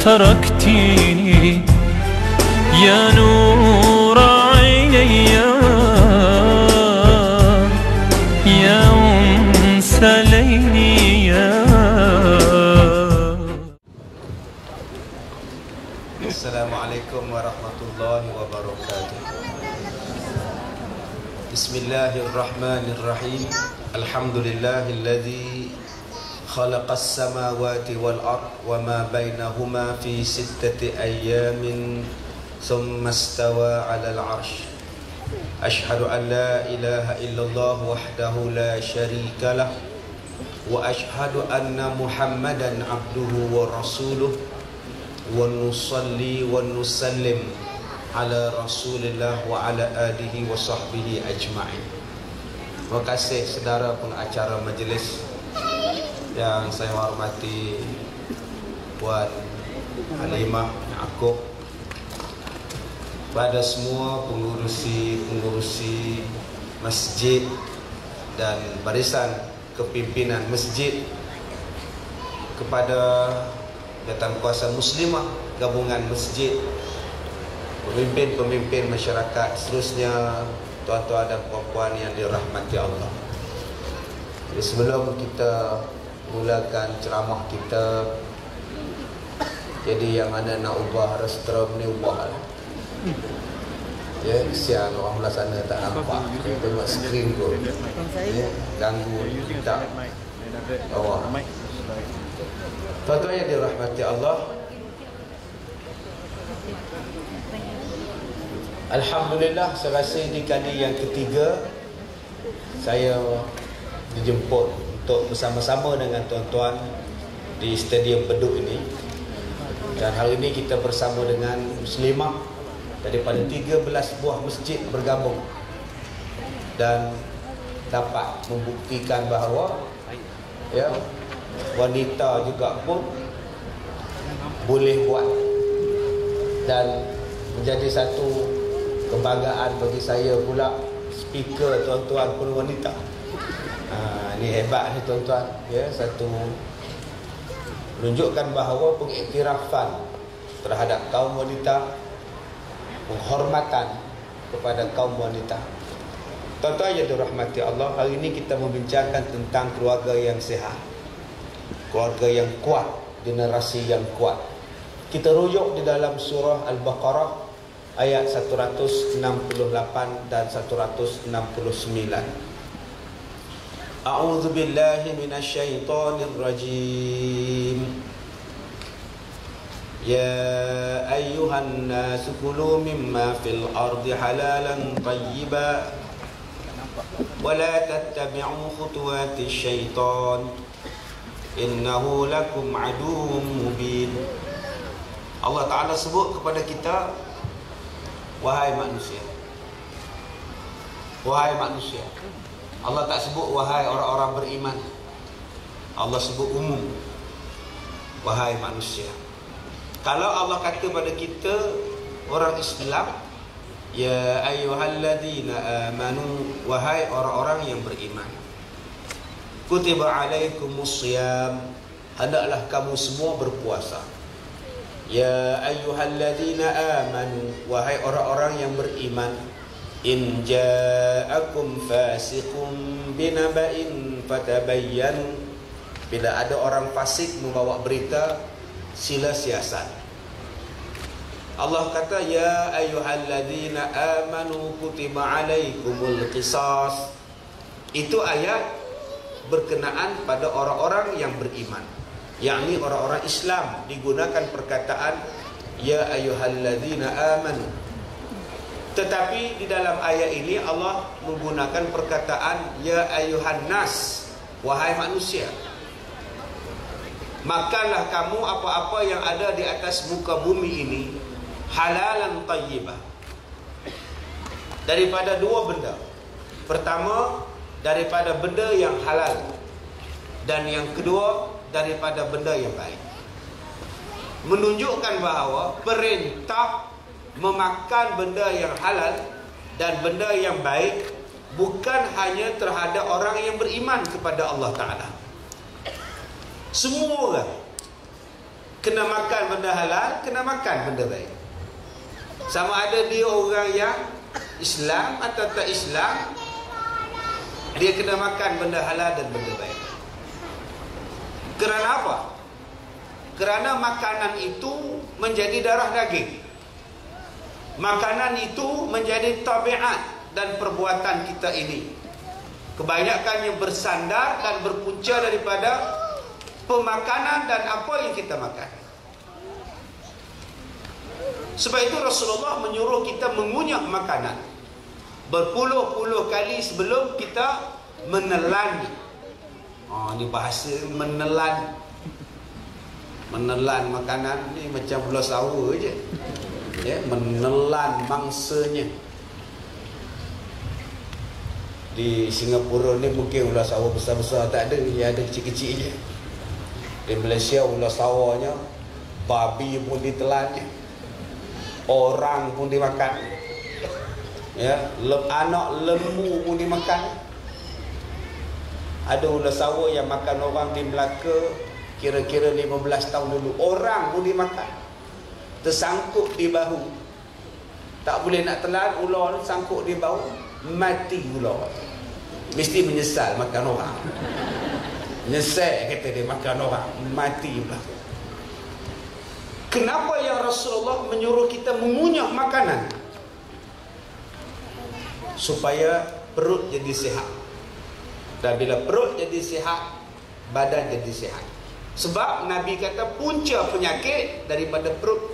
تركتيني يا نور عيني يا أنس ليلي السلام عليكم ورحمة الله وبركاته. بسم الله الرحمن الرحيم. الحمد لله الذي خلق السماوات والأرض وما بينهما في 6 أيام ثم استوى على العرش. أشهد أن لا إله إلا الله وحده لا شريك له وأشهد أن محمدا عبده ورسوله ونصلي ونسلم على رسول الله وعلى آله وصحبه أجمعين. Terima kasih saudara pengacara majlis yang saya hormati, Puan Halimah Yaakob, pada semua pengurusi masjid dan barisan kepimpinan masjid, kepada Jabatan Kuasa Muslimah Gabungan Masjid, pemimpin-pemimpin masyarakat, seterusnya tuan-tuan dan puan-puan yang dirahmati Allah. Jadi sebelum kita mulakan ceramah kita, jadi yang mana nak ubah rostrum ni ubah lah. Ya, kesian orang belah sana tak nampak. Kita tengok skrin pun. Ya, ganggu kita. Bawah. Tuan-tuan yang dirahmati Allah, alhamdulillah, saya rasa ini kali yang ketiga saya dijemput untuk bersama-sama dengan tuan-tuan di Stadium Bedok ini. Dan hari ini kita bersama dengan Muslimah daripada 13 buah masjid bergabung dan dapat membuktikan bahawa ya, wanita juga pun boleh buat, dan menjadi satu kebanggaan bagi saya pula speaker tuan-tuan pun wanita. Ini hebat ni tuan-tuan, ya, satu menunjukkan bahawa pengiktirafan terhadap kaum wanita, penghormatan kepada kaum wanita. Tuan-tuan yang dirahmati Allah, hari ini kita membincangkan tentang keluarga yang sihat, keluarga yang kuat, generasi yang kuat. Kita rujuk di dalam surah Al-Baqarah ayat 168 dan 169. A'udzu billahi minasyaitonir rajim. Ya ayyuhan nasu kulu mimma fil ardi halalan tayyiban wa la tattabi'u khutuwatis syaitan innahu lakum aduwwum mubin. Allah Ta'ala sebut kepada kita, wahai manusia. Wahai manusia. Allah tak sebut wahai orang-orang beriman. Allah sebut umum, wahai manusia. Kalau Allah kata pada kita orang Islam, ya ayyuhalladzina amanu, wahai orang-orang yang beriman, kutiba alaikumusiyam, hendaklah kamu semua berpuasa. Ya ayyuhalladzina amanu, wahai orang-orang yang beriman, in ja'akum fasiqun binaba'in fatabayyanu, bila ada orang fasik membawa berita, sila siasat. Allah kata, ya ayyuhalladzina amanu kutiba alaikumul qisas. Itu ayat berkenaan pada orang-orang yang beriman, yakni orang-orang Islam. Digunakan perkataan ya ayyuhalladzina amanu. Tetapi di dalam ayat ini Allah menggunakan perkataan ya ayyuhan nas, wahai manusia. Makanlah kamu apa-apa yang ada di atas muka bumi ini halalan tayyibah, daripada dua benda. Pertama, daripada benda yang halal, dan yang kedua, daripada benda yang baik. Menunjukkan bahawa perintah memakan benda yang halal dan benda yang baik bukan hanya terhadap orang yang beriman kepada Allah Ta'ala. Semua orang. kena makan benda halal, kena makan benda baik. Sama ada dia orang yang Islam atau tak Islam, dia kena makan benda halal dan benda baik. Kerana apa? Kerana makanan itu menjadi darah daging. Makanan itu menjadi tabiat dan perbuatan kita ini. Kebanyakannya bersandar dan berpunca daripada pemakanan dan apa yang kita makan. Sebab itu Rasulullah menyuruh kita mengunyah makanan berpuluh-puluh kali sebelum kita menelan. Ini bahasa menelan. Menelan makanan ni macam gula sour je. Ya, menelan mangsanya. Di Singapura ni mungkin ular sawah besar-besar tak ada, dia ada kecil-kecil je. Di Malaysia ular sawahnya babi pun ditelan, orang pun dimakan. Ya, anak lembu pun dimakan. Ada ular sawah yang makan orang di Melaka kira-kira 15 tahun dulu. Orang pun dimakan. Tersangkut di bahu. Tak boleh nak telan, ular sangkut di bahu, mati ular. Mesti menyesal makan orang. Nyesal kata dia makan orang, mati pula. Kenapa yang Rasulullah menyuruh kita mengunyah makanan? Supaya perut jadi sihat. Dan bila perut jadi sihat, badan jadi sihat. Sebab Nabi kata punca penyakit daripada perut.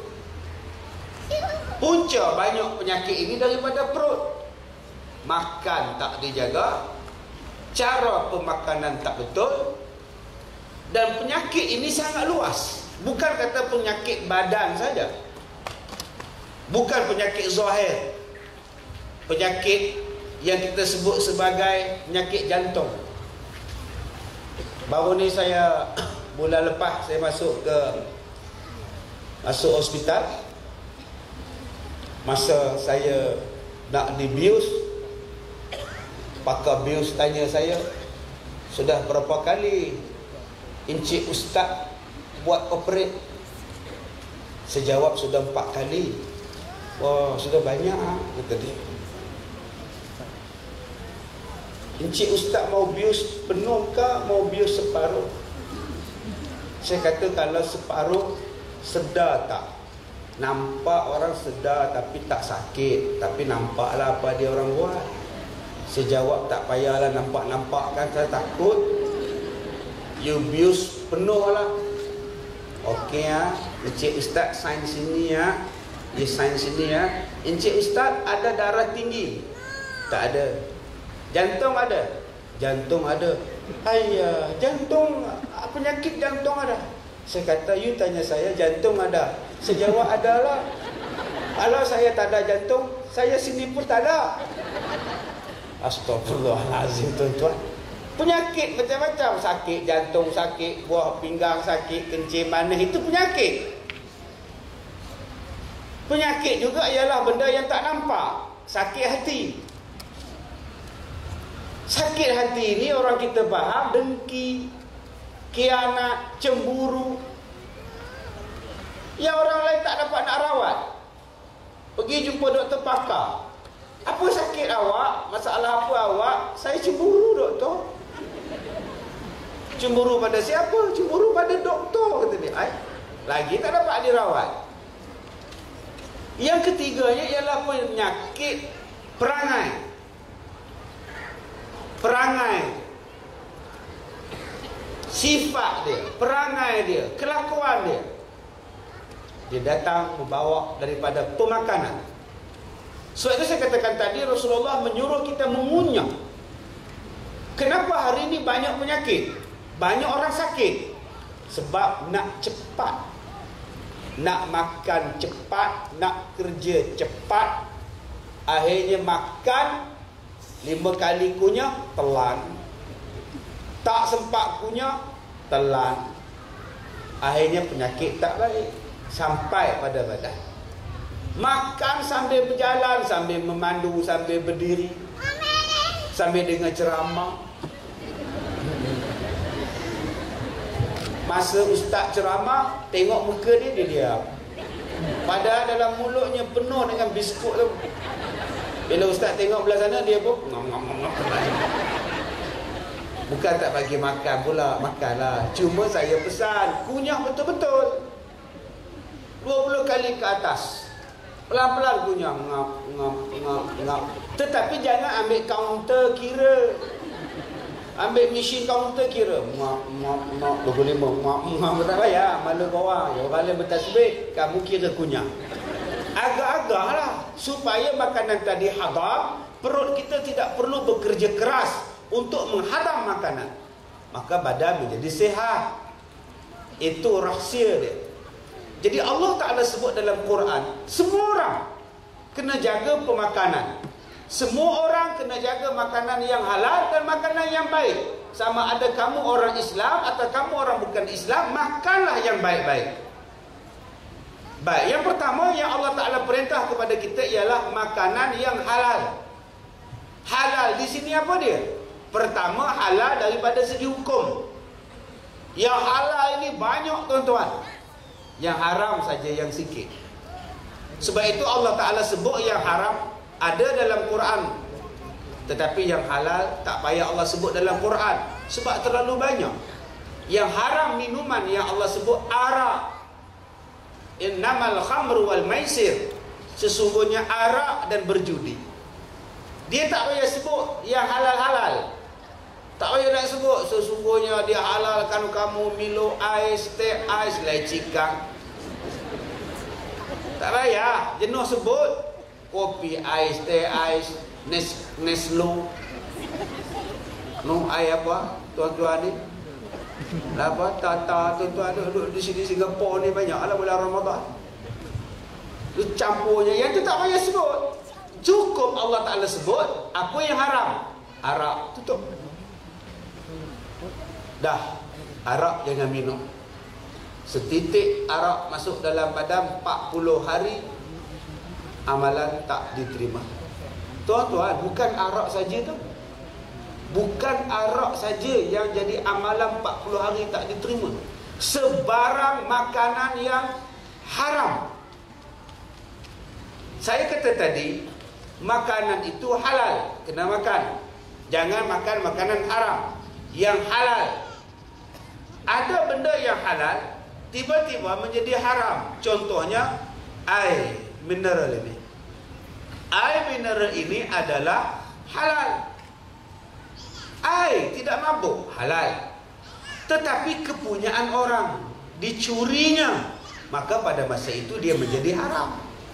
Punca banyak penyakit ini daripada perut. Makan tak dijaga, cara pemakanan tak betul, dan penyakit ini sangat luas. Bukan kata penyakit badan saja, bukan penyakit zahir, penyakit yang kita sebut sebagai penyakit jantung. Baru ni saya bulan lepas saya masuk hospital. Masa saya nak dibius, pakar bius tanya saya, sudah berapa kali Encik Ustaz buat operate? Saya jawab sudah 4 kali. Wah, sudah banyak, kata dia. Encik Ustaz mau bius penuh ke mau bius separuh? Saya kata kalau separuh, sedar tak? Nampak orang sedar tapi tak sakit, tapi nampaklah apa dia orang buat. Saya jawab tak payahlah nampak-nampak kan, saya takut. You bius penuh lah. Okey ya, Encik Ustaz sign sini ya. Dia sign sini ya. Encik Ustaz ada darah tinggi? Tak ada. Jantung ada? Jantung ada. Ayah, jantung, penyakit jantung ada? Saya kata, you tanya saya, jantung ada? Saya jawab, adalah. Kalau saya tak ada jantung, saya sini pun tak ada. Astagfirullahalazim, tuan-tuan. Penyakit macam-macam. Sakit jantung sakit, buah pinggang sakit, kencing manis, itu penyakit. Penyakit juga ialah benda yang tak nampak. Sakit hati. Sakit hati ni orang kita faham dengki, khianat, cemburu. Yang orang lain tak dapat nak rawat, pergi jumpa doktor pakar. Apa sakit awak? Masalah apa awak? Saya cemburu doktor. Cemburu pada siapa? Cemburu pada doktor, kata dia. Lagi tak dapat dirawat. Yang ketiganya ialah penyakit perangai. Perangai, sifat dia, perangai dia, kelakuan dia, dia datang membawa daripada pemakanan. Sebab itu saya katakan tadi, Rasulullah menyuruh kita mengunyah. Kenapa hari ini banyak penyakit, banyak orang sakit? Sebab nak cepat, nak makan cepat, nak kerja cepat. Akhirnya makan 5 kali kunyah, telan. Tak sempat kunyah, telan. Akhirnya penyakit tak baik sampai pada badan. Makan sambil berjalan, sambil memandu, sambil berdiri, sambil dengar ceramah. Masa ustaz ceramah, tengok muka dia, dia diam. Padahal dalam mulutnya penuh dengan biskut tu. Bila ustaz tengok belah sana, dia pun bukan tak bagi makan pula, makanlah. Cuma saya pesan, kunyah betul-betul 20 kali ke atas. Pelan-pelan kunyah, ngap. Tetapi jangan ambil kaunter kira. Ambil mesin kaunter kira. Ngap, 25, ngap, tak payah. Malu bawah. Ya, balik bertasbih, kamu kira kunyah. Agak-agak lah. Supaya makanan tadi hadam, perut kita tidak perlu bekerja keras untuk menghadam makanan. Maka badan menjadi sehat. Itu rahsia dia. Jadi Allah Ta'ala sebut dalam Quran, semua orang kena jaga pemakanan. Semua orang kena jaga makanan yang halal dan makanan yang baik. Sama ada kamu orang Islam atau kamu orang bukan Islam, makanlah yang baik-baik. Baik, yang pertama yang Allah Ta'ala perintah kepada kita ialah makanan yang halal. Halal di sini apa dia? Pertama, halal daripada segi hukum. Yang halal ini banyak, tuan-tuan. Yang haram saja yang sikit. Sebab itu Allah Ta'ala sebut yang haram ada dalam Quran. Tetapi yang halal tak payah Allah sebut dalam Quran. Sebab terlalu banyak. Yang haram minuman yang Allah sebut arak. Innamal khamru wal maisir. Sesungguhnya arak dan berjudi. Dia tak payah sebut yang halal-halal. Tak payah nak sebut sesungguhnya dia halalkan kamu Milo ais, teh ais, lecikang. Tak payah, jenuh sebut kopi ais, teh ais, Neslo. Ai apa? Tuan-tuan ni. Apa? Tata, tuan-tuan duduk di sini Singapura ni banyak lah bulan Ramadan. Itu campurnya, yang tu tak payah sebut. Cukup Allah Ta'ala sebut apa yang haram. Arak, tutup. Dah, arak jangan minum. Setitik arak masuk dalam badan 40 hari, amalan tak diterima. Tuan-tuan, bukan arak saja tu. Bukan arak saja yang jadi amalan 40 hari tak diterima. Sebarang makanan yang haram. Saya kata tadi, makanan itu halal, kena makan. Jangan makan makanan haram. Yang halal. Ada benda yang halal tiba-tiba menjadi haram. Contohnya air mineral ini. Air mineral ini adalah halal. Air tidak mabuk, halal. Tetapi kepunyaan orang, dicurinya, maka pada masa itu dia menjadi haram.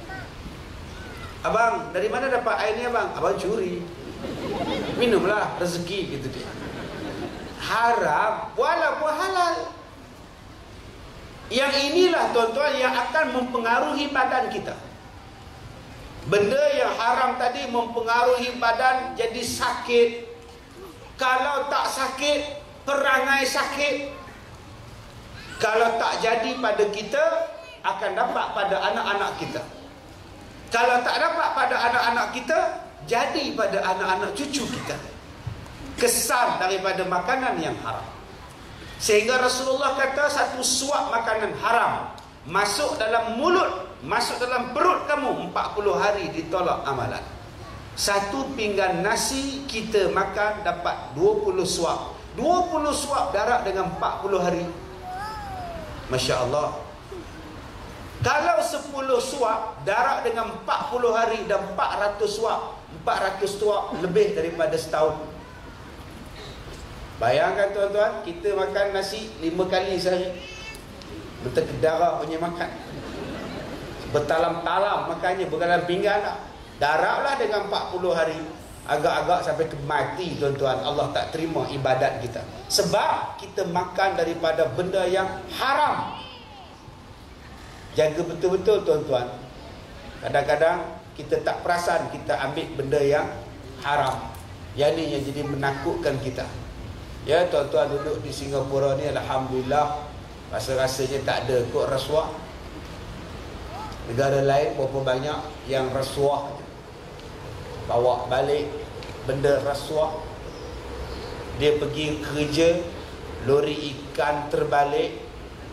Abang, dari mana dapat air ni abang? Abang curi. Minumlah, rezeki gitu dia. Haram walaupun halal. Yang inilah tuan-tuan yang akan mempengaruhi badan kita. Benda yang haram tadi mempengaruhi badan jadi sakit. Kalau tak sakit, perangai sakit. Kalau tak jadi pada kita, akan dapat pada anak-anak kita. Kalau tak dapat pada anak-anak kita, jadi pada anak-anak cucu kita. Kesan daripada makanan yang haram. Sehingga Rasulullah kata satu suap makanan haram masuk dalam mulut, masuk dalam perut kamu 40 hari ditolak amalan. Satu pinggan nasi kita makan dapat 20 suap. 20 suap darab dengan 40 hari. Masya Allah. Kalau 10 suap darab dengan 40 hari dan 400 suap. 400 suap lebih daripada setahun. Bayangkan tuan-tuan, kita makan nasi 5 kali sehari. Betul ke darah punya makan. Bertalam-talam makannya, berdalam pinggan lah. Darablah dengan 40 hari. Agak-agak sampai ke mati tuan-tuan. Allah tak terima ibadat kita. Sebab kita makan daripada benda yang haram. Jaga betul-betul tuan-tuan. Kadang-kadang kita tak perasan kita ambil benda yang haram. Yang ni yang jadi menakutkan kita. Ya, tuan-tuan duduk di Singapura ni, alhamdulillah, rasa-rasanya tak ada kot rasuah. Negara lain berapa banyak yang rasuah, bawa balik benda rasuah. Dia pergi kerja, lori ikan terbalik,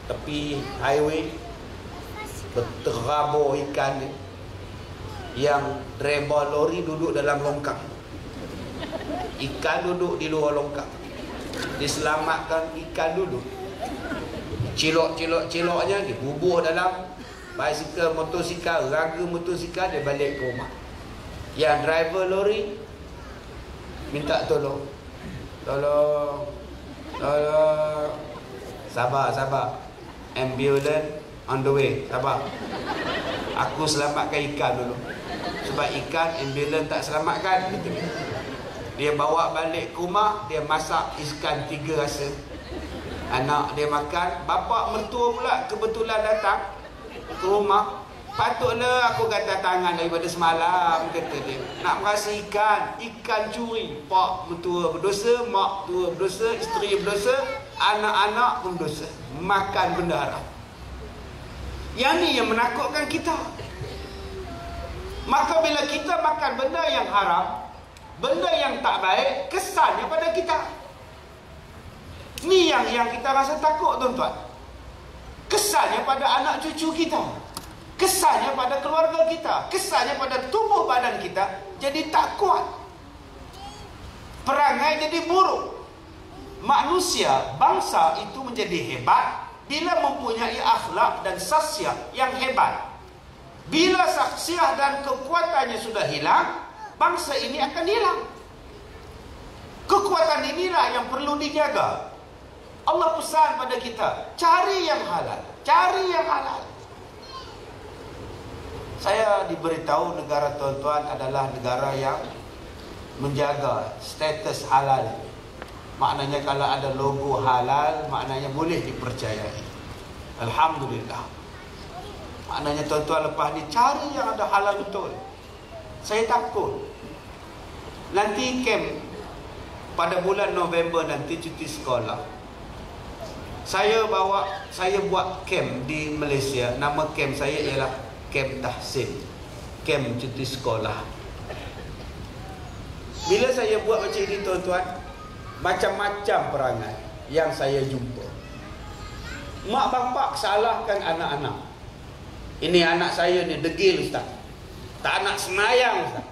tepi highway, berterabur ikan ni, yang driver lori duduk dalam longkang, ikan duduk di luar longkang. Diselamatkan ikan dulu, cilok-ciloknya bubuh dalam basikal, motosikal, raga motosikal, dia balik ke rumah. Yang driver lori minta tolong, sabar, ambulance on the way, sabar, aku selamatkan ikan dulu. Sebab ikan ambulance tak selamatkan. Dia bawa balik ke rumah, dia masak ikan 3 rasa. Anak dia makan, bapa mertua pula kebetulan datang ke rumah. Patutlah aku kata tangan daripada semalam, kata dia. Nak merasa ikan curi. Pak mertua berdosa, mak tua berdosa, isteri berdosa, anak-anak pun berdosa. Makan benda haram. Yang ni yang menakutkan kita. Maka bila kita makan benda yang haram, benda yang tak baik, kesannya pada kita. Ni yang kita rasa takut, tuan-tuan. Kesannya pada anak cucu kita, kesannya pada keluarga kita, kesannya pada tubuh badan kita jadi tak kuat. Perangai jadi buruk. Manusia, bangsa itu menjadi hebat bila mempunyai akhlak dan sasiah yang hebat. Bila saksiah dan kekuatannya sudah hilang, bangsa ini akan hilang. Kekuatan inilah yang perlu dijaga. Allah pesan pada kita, cari yang halal, cari yang halal. Saya diberitahu negara tuan-tuan adalah negara yang menjaga status halal. Maknanya kalau ada logo halal, maknanya boleh dipercayai. Alhamdulillah. Maknanya tuan-tuan lepas ni cari yang ada halal betul. Saya takut nanti camp pada bulan November nanti cuti sekolah. Saya buat camp di Malaysia. Nama camp saya ialah Camp Tahsin, camp cuti sekolah. Bila saya buat macam ini, tuan-tuan, macam-macam perangai yang saya jumpa. Mak bapak salahkan anak-anak. Ini anak saya ni degil, ustaz, tak nak semayang, ustaz.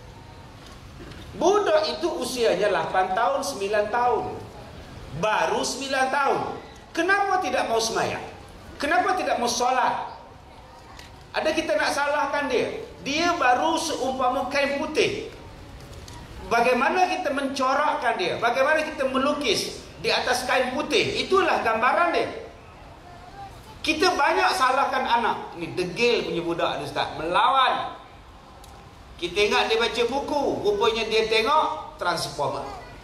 Budak itu usianya 8 tahun, 9 tahun, baru 9 tahun. Kenapa tidak mau semayang? Kenapa tidak mau solat? Ada kita nak salahkan dia? Dia baru seumpama kain putih. Bagaimana kita mencorakkan dia? Bagaimana kita melukis di atas kain putih? Itulah gambaran dia. Kita banyak salahkan anak. Ni degil punya budak ni, ustaz, melawan. Kita ingat dia baca buku, rupanya dia tengok Transformer.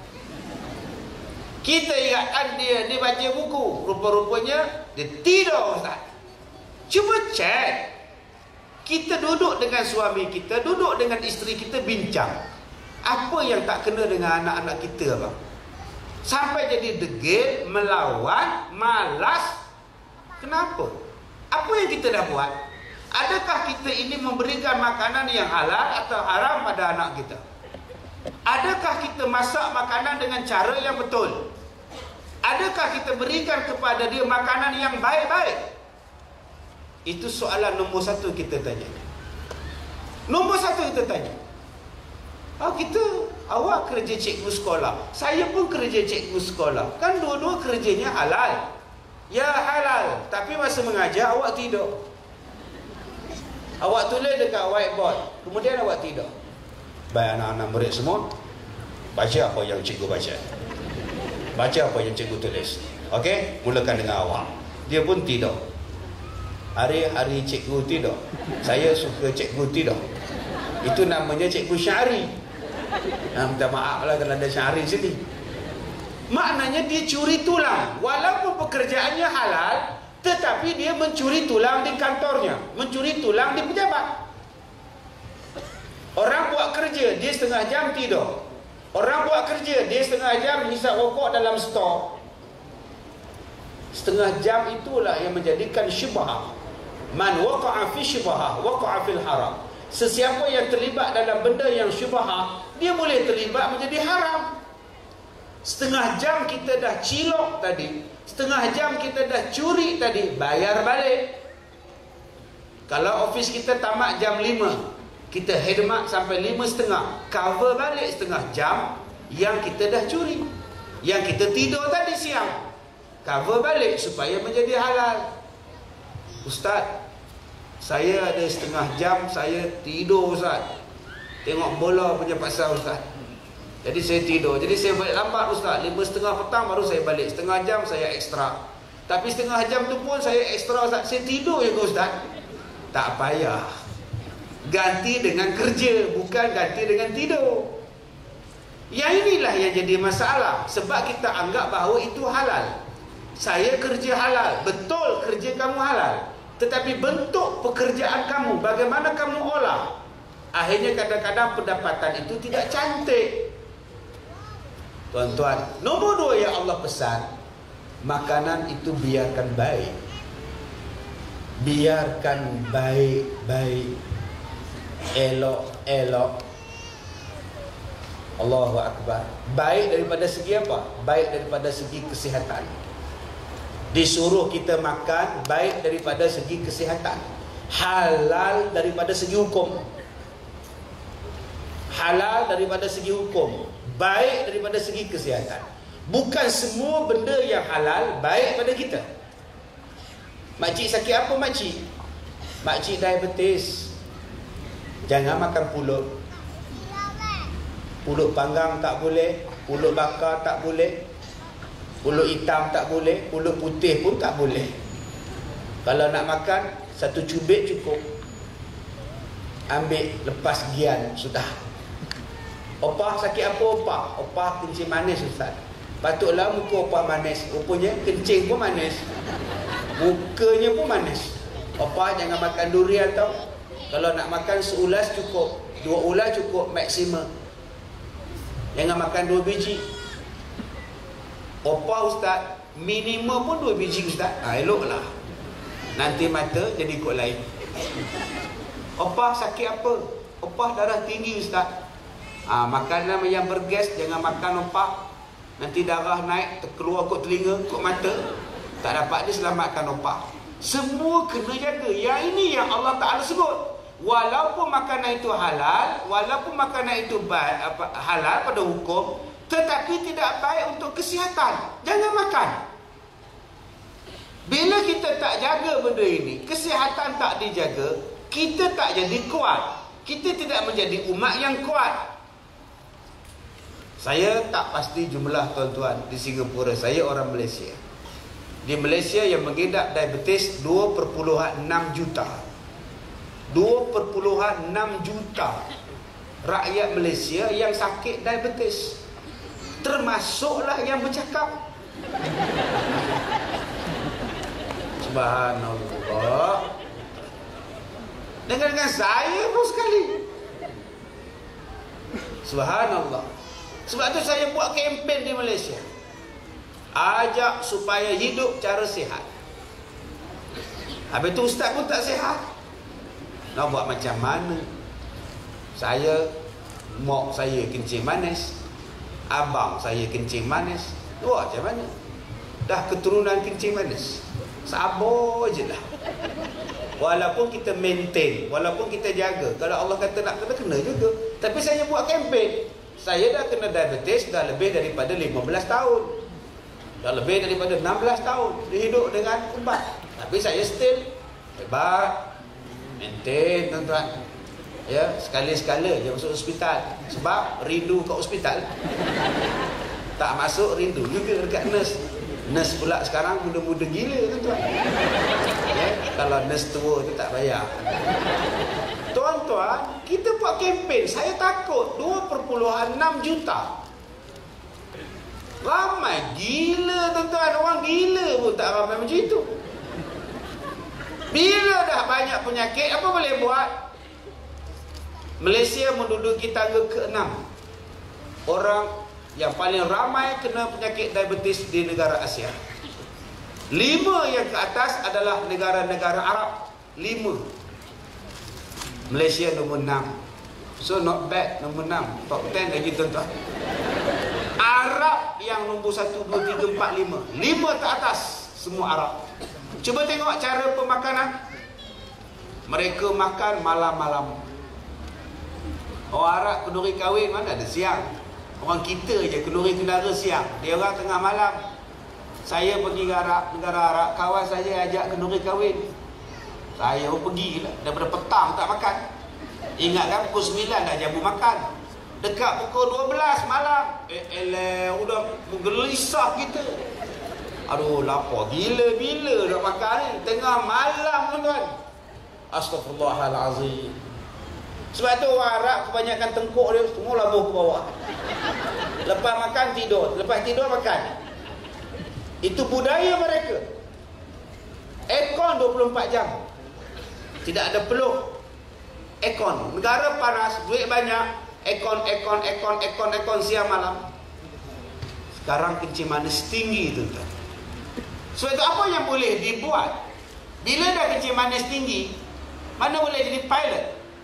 Kita ingatkan dia baca buku, rupa-rupanya dia tidur, ustaz. Cuba cek. Kita duduk dengan suami kita, duduk dengan isteri kita, bincang. Apa yang tak kena dengan anak-anak kita, abang? Sampai jadi degil, melawan, malas. Kenapa? Apa yang kita dah buat? Adakah kita ini memberikan makanan yang halal atau haram pada anak kita? Adakah kita masak makanan dengan cara yang betul? Adakah kita berikan kepada dia makanan yang baik-baik? Itu soalan nombor 1 kita tanya. Nombor 1 kita tanya. Awak kerja cikgu sekolah, saya pun kerja cikgu sekolah. Kan dua-dua kerjanya halal. Ya halal, tapi masa mengajar awak tidur. Awak tulis dekat whiteboard, kemudian awak tidur. Baik anak-anak murid semua, baca apa yang cikgu baca. Baca apa yang cikgu tulis. Okey, mulakan dengan awak. Dia pun tidur. Hari-hari cikgu tidur. Saya suka cikgu tidur. Itu namanya cikgu syari. Minta maaf lah kalau ada syari sini. Maknanya dia curi tulang. Walaupun pekerjaannya halal, tetapi dia mencuri tulang di kantornya, mencuri tulang di pejabat. Orang buat kerja, dia setengah jam tidur. Orang buat kerja, dia setengah jam hisap rokok dalam stor. Setengah jam itulah yang menjadikan syubhah. Man waqa'a fi syubhah waqa'a fil haram. Sesiapa yang terlibat dalam benda yang syubhah, dia boleh terlibat menjadi haram. Setengah jam kita dah cilok tadi, setengah jam kita dah curi tadi, bayar balik. Kalau office kita tamat jam 5, kita khidmat sampai 5.30, cover balik setengah jam yang kita dah curi, yang kita tidur tadi siang, cover balik supaya menjadi halal. Ustaz, saya ada setengah jam saya tidur Ustaz, tengok bola punya pasal Ustaz, jadi saya tidur, jadi saya balik lambat Ustaz, 5.30 petang baru saya balik, setengah jam saya ekstra. Tapi setengah jam tu pun saya ekstra Ustaz, saya tidur juga Ustaz. Tak payah, ganti dengan kerja, bukan ganti dengan tidur. Yang inilah yang jadi masalah, sebab kita anggap bahawa itu halal. Saya kerja halal, betul kerja kamu halal, tetapi bentuk pekerjaan kamu, bagaimana kamu olah, akhirnya kadang-kadang pendapatan itu tidak cantik. Tuan-tuan, nombor 2 yang Allah pesan, makanan itu biarkan baik. Biarkan baik-baik, elok-elok. Allahu Akbar. Baik daripada segi apa? Baik daripada segi kesihatan. Disuruh kita makan baik daripada segi kesihatan, halal daripada segi hukum, halal daripada segi hukum, baik daripada segi kesihatan. Bukan semua benda yang halal baik pada kita. Makcik sakit apa makcik? Makcik diabetes, jangan makan pulut. Pulut panggang tak boleh, pulut bakar tak boleh, pulut hitam tak boleh, pulut putih pun tak boleh. Kalau nak makan, 1 cubit cukup. Ambil, lepas gian, sudah. Opah sakit apa opah? Opah kencing manis Ustaz. Patutlah muka opah manis, rupanya kencing pun manis, mukanya pun manis. Opah jangan makan durian tau. Kalau nak makan seulas cukup, 2 ulas cukup maksimum. Jangan makan 2 biji. Opah Ustaz, minimum pun 2 biji Ustaz. Eloklah. Nanti mata jadi ikut lain. Opah sakit apa? Opah darah tinggi Ustaz. Makanan yang bergas jangan makan opah. Nanti darah naik, terkeluar kot telinga, kot mata, tak dapat diselamatkan opah. Semua kena jaga. Yang ini yang Allah Ta'ala sebut. Walaupun makanan itu halal, walaupun makanan itu halal pada hukum, tetapi tidak baik untuk kesihatan, jangan makan. Bila kita tak jaga benda ini, kesihatan tak dijaga, kita tak jadi kuat, kita tidak menjadi umat yang kuat. Saya tak pasti jumlah tuan-tuan di Singapura, saya orang Malaysia. Di Malaysia yang mengidap diabetes 2.6 juta. 2.6 juta rakyat Malaysia yang sakit diabetes, termasuklah yang bercakap. Subhanallah. Dengan saya pun sekali. Subhanallah. Sebab tu saya buat kempen di Malaysia, ajak supaya hidup cara sihat. Habis tu ustaz pun tak sihat. Nak buat macam mana? Saya, mak saya kencing manis, abang saya kencing manis, buat macam mana? Dah keturunan kencing manis, sabar je lah. Walaupun kita maintain, walaupun kita jaga, kalau Allah kata nak kena juga. Tapi saya buat kempen. Saya dah kena diabetes dah lebih daripada 15 tahun, dah lebih daripada 16 tahun hidup dengan ubat. Tapi saya still hebat, maintain tuan-tuan. Ya, sekali-sekala je masuk hospital. Sebab rindu kat hospital. Tak masuk rindu juga dekat nurse. Nurse pula sekarang muda-muda gila tuan-tuan. Ya, kalau nurse tua tu tak payah. Tuan-tuan, kita buat kempen. Saya takut 2.6 juta. Ramai gila tuan-tuan. Orang gila pun tak ramai macam itu. Bila dah banyak penyakit, apa boleh buat? Malaysia menduduki tangga ke-6 orang yang paling ramai kena penyakit diabetes di negara Asia. 5 yang ke atas adalah negara-negara Arab. 5. Malaysia nombor 6. So not bad, nombor 6. Top 10 lagi tuan-tuan. Arab Arab yang nombor 1, 2, 3, 4, 5. 5 ke atas semua Arab. Cuba tengok cara pemakanan. Mereka makan malam-malam. Orang Arab kenduri kahwin mana ada siang. Orang kita je kenduri kendara siang. Dia orang tengah malam. Saya pergi ke negara Arab, kawan saya ajak kenduri kahwin. Saya pun pergi lah. Daripada petang tak makan. Ingatkan pukul 9 dah jamu makan. Dekat pukul 12 malam, udah menggelisah kita. Aduh, lapar bila-bila nak makan ni. Tengah malam tuan-tuan. Astaghfirullahalazim. Sebab tu orang Arab kebanyakan tengkuk dia semua labuh ke bawah. Lepas makan tidur, lepas tidur makan. Itu budaya mereka. Aircon 24 jam. Tidak ada peluh. Aircon. Negara panas, duit banyak. Aircon siang malam. Sekarang kencing manis tinggi tuan-tuan. Sebab itu apa yang boleh dibuat? Bila dah kencing manis tinggi, mana boleh jadi pilot?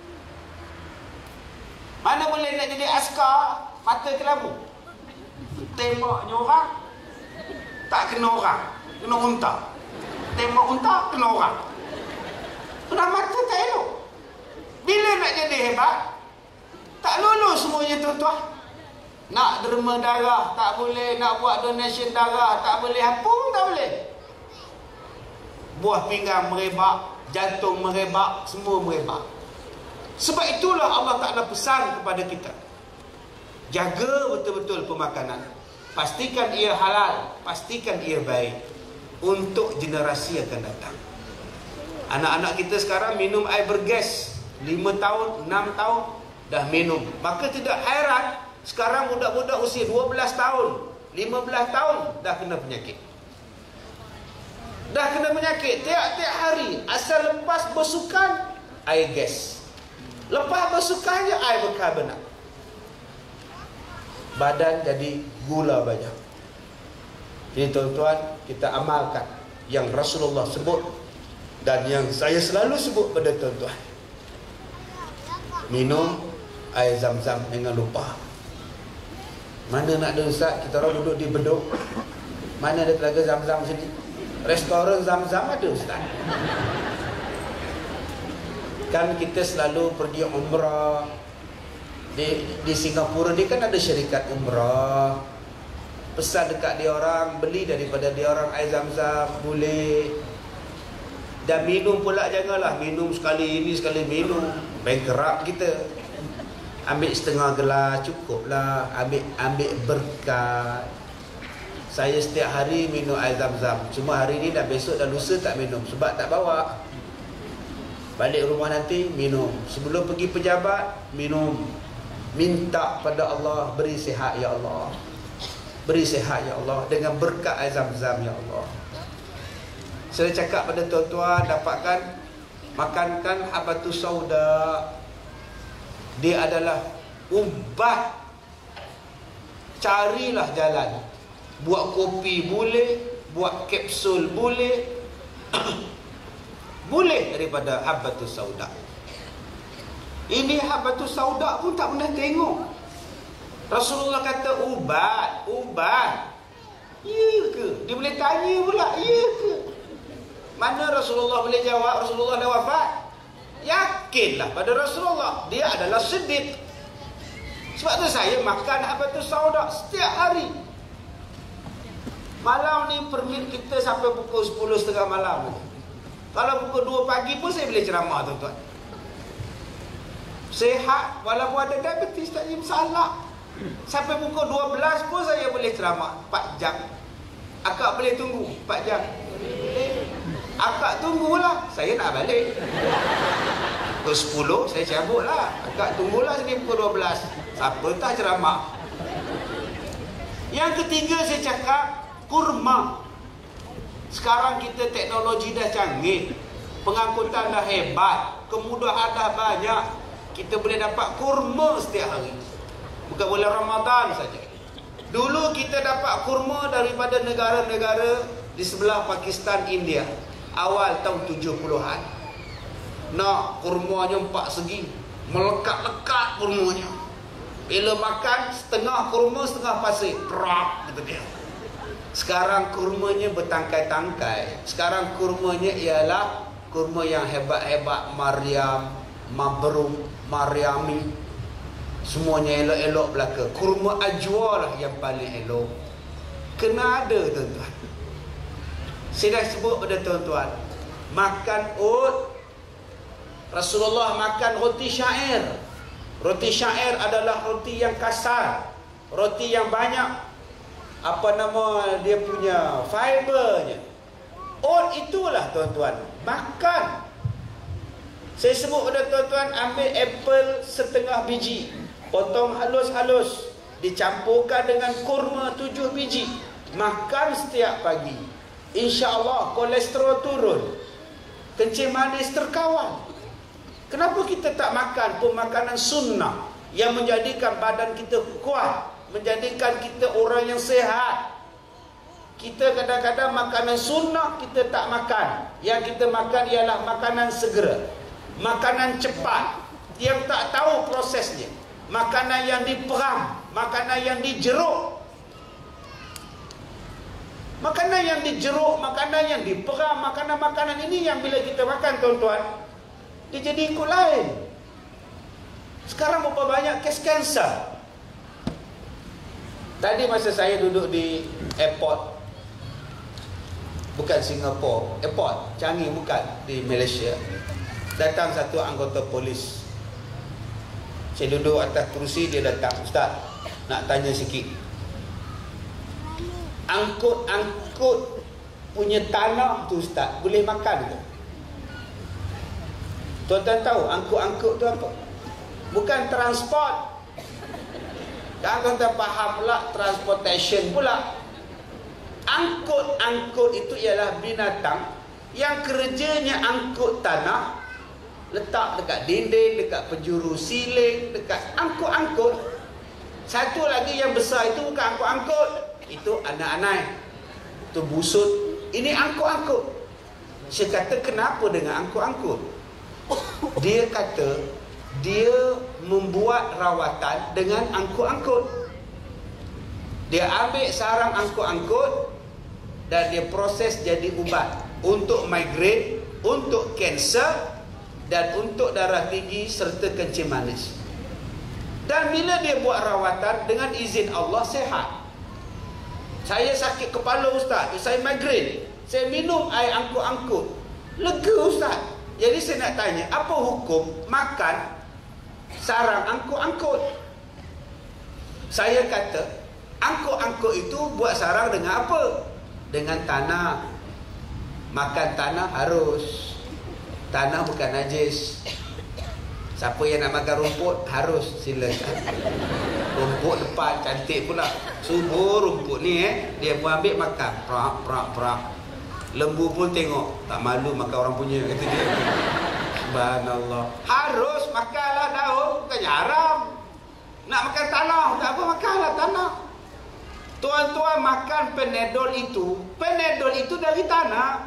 Mana boleh nak jadi askar mata kelabu? Tembaknya orang, tak kena orang, kena unta. Tembak unta, kena orang. Kena mata tak elok. Bila nak jadi hebat, tak lulus semuanya tuan-tuan. Nak derma darah tak boleh, nak buat donation darah tak boleh, apa pun tak boleh. Buah pinggang merebak, jantung merebak, semua merebak. Sebab itulah Allah Ta'ala pesan kepada kita, jaga betul-betul pemakanan. Pastikan ia halal, pastikan ia baik untuk generasi yang akan datang. Anak-anak kita sekarang minum air bergas 5 tahun, 6 tahun dah minum. Maka tidak heran sekarang budak-budak usia 12 tahun, 15 tahun dah kena penyakit. Dah kena penyakit tiap-tiap hari. Asal lepas bersukan, air gas. Lepas bersukan je air berkarbonat. Badan jadi gula banyak. Jadi tuan-tuan, kita amalkan yang Rasulullah sebut dan yang saya selalu sebut pada tuan-tuan. Minum air zam-zam jangan lupa. Mana nak ada ustaz, kita orang duduk di Bedok, mana ada telaga zam-zam sini? Restoran zam-zam ada ustaz. Kan kita selalu pergi umrah di Singapura ni, kan ada syarikat umrah. Pesan dekat dia orang, beli daripada dia orang air zam-zam, boleh. Dan minum pula janganlah minum sekali ini sekali minum, bankrupt kita. Ambil setengah gelas cukuplah, ambil berkat. Saya setiap hari minum air zam-zam. Cuma hari ni dan besok dan lusa tak minum sebab tak bawa. Balik rumah nanti minum. Sebelum pergi pejabat minum. Minta pada Allah, beri sihat ya Allah. Beri sihat ya Allah dengan berkat air zam-zam ya Allah. Saya cakap pada tuan-tuan, dapatkan makankan habatus sauda. Dia adalah ubat. Carilah jalan. Buat kopi boleh, buat kapsul boleh. Boleh daripada habatus sauda. Ini habatus sauda pun tak pernah tengok. Rasulullah kata ubat. Ya ke? Dia boleh tanya pula, ya ke? Mana Rasulullah boleh jawab? Rasulullah dah wafat. Yakinlah pada Rasulullah, dia adalah siddiq. Sebab tu saya makan habatus sauda setiap hari. Malam ni permit kita sampai pukul 10.30 malam. Kalau pukul 2 pagi pun saya boleh ceramah tuan-tuan. Sehat walaupun ada diabetes, tak ada masalah. Sampai pukul 12 pun saya boleh ceramah 4 jam. Akak boleh tunggu 4 jam? Akak tunggulah, saya nak balik. Pukul 10 saya cabut lah. Akak tunggulah sini pukul 12. Siapa tak ceramah. Yang ketiga saya cakap kurma. Sekarang kita teknologi dah canggih, pengangkutan dah hebat, kemudahan dah banyak. Kita boleh dapat kurma setiap hari. Bukan bulan Ramadan saja. Dulu kita dapat kurma daripada negara-negara di sebelah Pakistan, India. Awal tahun 70-an. Nak kurmanya 4 segi, melekat-lekat kurmanya. Bila makan, setengah kurma, setengah pasir. Prak, gitu dia. Sekarang kurmanya bertangkai-tangkai. Sekarang kurmanya ialah kurma yang hebat-hebat. Maryam, Mabrum, Maryami. Semuanya elok-elok belaka. Kurma ajwa lah yang paling elok. Kena ada, tuan-tuan. Saya dah sebut pada tuan-tuan. Makan oat. Rasulullah makan roti syair. Roti syair adalah roti yang kasar, roti yang banyak dia punya fibernya. Oat itulah tuan-tuan, makan. Saya sebut pada tuan-tuan, ambil apple setengah biji, potong halus-halus, dicampurkan dengan kurma 7 biji, makan setiap pagi. InsyaAllah kolesterol turun, kencing manis terkawal. Kenapa kita tak makan pemakanan sunnah yang menjadikan badan kita kuat, menjadikan kita orang yang sehat? Kita kadang-kadang makanan sunnah kita tak makan. Yang kita makan ialah makanan segera, makanan cepat, yang tak tahu prosesnya, makanan yang diperam, makanan yang dijeruk. Makanan yang dijeruk, makanan yang diperam, makanan-makanan ini yang bila kita makan, tuan-tuan, dia jadi ikut lain. Sekarang berapa banyak kes kanser. Tadi masa saya duduk di airport, bukan Singapura, airport Changi, bukan, di Malaysia, datang satu anggota polis. Saya duduk atas kerusi, dia datang, "Ustaz, nak tanya sikit. Angkut punya tanah tu Ustaz, boleh makan ke?" Tuan-tuan tahu angkut-angkut tu apa? Bukan transport. Dan tuan-tuan faham pula transportation pula. Angkut-angkut itu ialah binatang yang kerjanya angkut tanah, letak dekat dinding, dekat penjuru siling, dekat angkut-angkut. Satu lagi yang besar itu bukan angkut-angkut, itu anak-anak, itu busut. Ini angkut-angkut. Saya kata, kenapa dengan angkut-angkut? Dia kata dia membuat rawatan dengan angkut-angkut. Dia ambil sarang angkut-angkut dan dia proses jadi ubat untuk migrain, untuk kanser, dan untuk darah tinggi serta kencing manis. Dan bila dia buat rawatan, dengan izin Allah sehat. Saya sakit kepala Ustaz, saya migrain, saya minum air angkut-angkut, lega Ustaz. Jadi saya nak tanya, apa hukum makan sarang angkut-angkut? Saya kata, angkut-angkut itu buat sarang dengan apa? Dengan tanah. Makan tanah harus. Tanah bukan najis. Siapa yang nak makan rumput, harus, silakan. Rumput depan, cantik pula. Subur rumput ni dia pun ambil makan. Prak, prak, prak. Lembu pun tengok, tak malu makan orang punya, kata dia. Subhanallah. Harus makanlah daun, bukannya haram. Nak makan tanah, tak apa, makanlah tanah. Tuan-tuan makan Panadol itu dari tanah.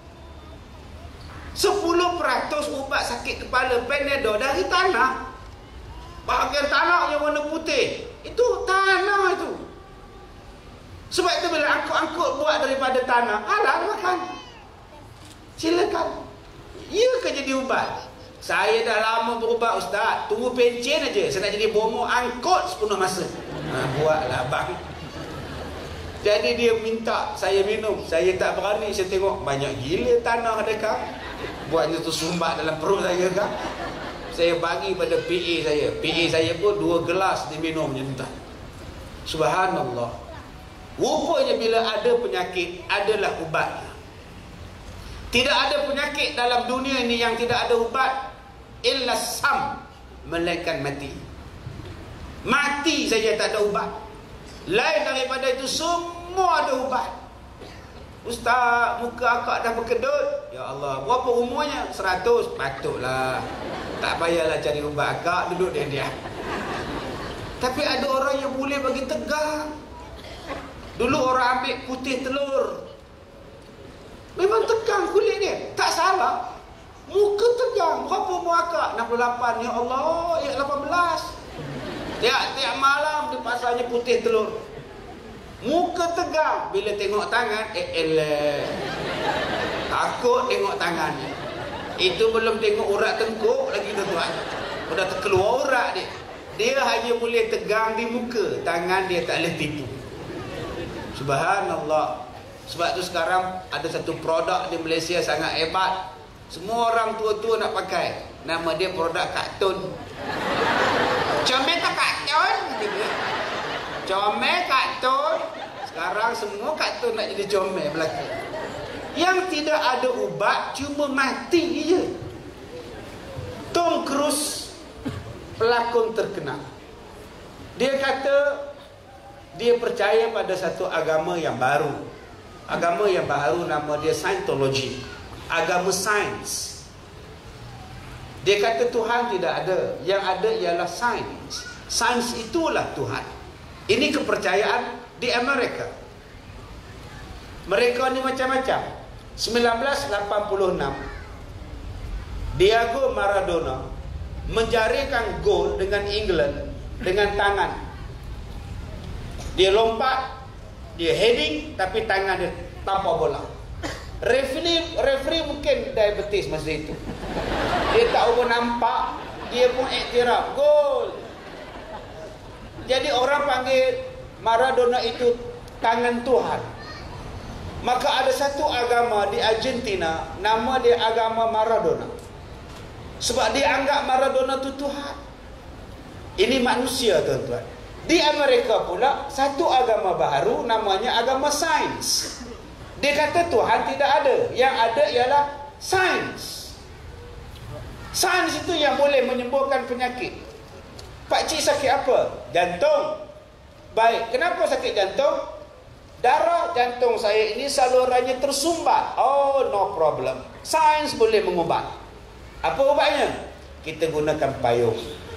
10% ubat sakit kepala Panadol dari tanah. Bahagian tanah yang warna putih, itu tanah itu. Sebab itu bila angkut-angkut buat daripada tanah, halal makan. Silakan. Ia ke jadi ubat? Saya dah lama berubat Ustaz, tunggu pencen aja. Saya nak jadi bomo angkut sepenuh masa. Buatlah bang. Jadi dia minta saya minum, saya tak berani. Saya tengok banyak gila tanah adakah, buatnya tu sumbat dalam perut saya kan. Saya bagi pada PA saya. PA saya pun 2 gelas dia minum macam tu. Subhanallah. Rupanya bila ada penyakit, adalah ubatnya. Tidak ada penyakit dalam dunia ini yang tidak ada ubat, illa sam, melainkan mati. Mati saja tak ada ubat. Lain daripada itu semua ada ubat. Ustaz, muka akak dah berkedut. Ya Allah, berapa umurnya? 100. Patutlah, tak payahlah cari ubat, akak duduk dia. Tapi ada orang yang boleh bagi tegang. Dulu orang ambil putih telur, memang tegang kulit dia, tak salah. Muka tegang. Berapa umur akak? 68. Ya Allah, ya 18. Tiap malam di pasarnya putih telur. Muka tegang bila tengok tangan. Takut tengok tangannya. Itu belum tengok urat tengkuk lagi tuan. Sudah terkeluar urat dia. Dia hanya boleh tegang di muka. Tangan dia tak boleh tipu. Subhanallah. Sebab tu sekarang ada satu produk di Malaysia sangat hebat. Semua orang tua-tua nak pakai. Nama dia produk kartun. Comel tak kartun? Comel kartun. Sekarang semua kartun nak jadi comel belakang. Yang tidak ada ubat, cuma mati je. Tom Cruise, pelakon terkenal. Dia kata dia percaya pada satu agama yang baru. Agama yang baru nama dia Scientology. Agama sains. Dia kata Tuhan tidak ada. Yang ada ialah sains. Sains itulah Tuhan. Ini kepercayaan di Amerika. Mereka ni macam-macam. 1986 Diego Maradona menjaringkan gol dengan England dengan tangan. Dia lompat, dia heading, tapi tangan dia tanpa bola. Referee mungkin diabetes masa itu. Dia tak apa nampak, dia pun iktiraf gol. Jadi orang panggil Maradona itu tangan Tuhan. Maka ada satu agama di Argentina, nama dia agama Maradona. Sebab dia anggap Maradona itu Tuhan. Ini manusia tuan-tuan. Di Amerika pula satu agama baru namanya agama sains. Dia kata Tuhan tidak ada. Yang ada ialah sains. Sains itu yang boleh menyembuhkan penyakit. Pakcik sakit apa? Jantung. Baik, kenapa sakit jantung? Darah jantung saya ini salurannya tersumbat. Oh, no problem. Sains boleh mengubat. Apa ubatnya? Kita gunakan payung.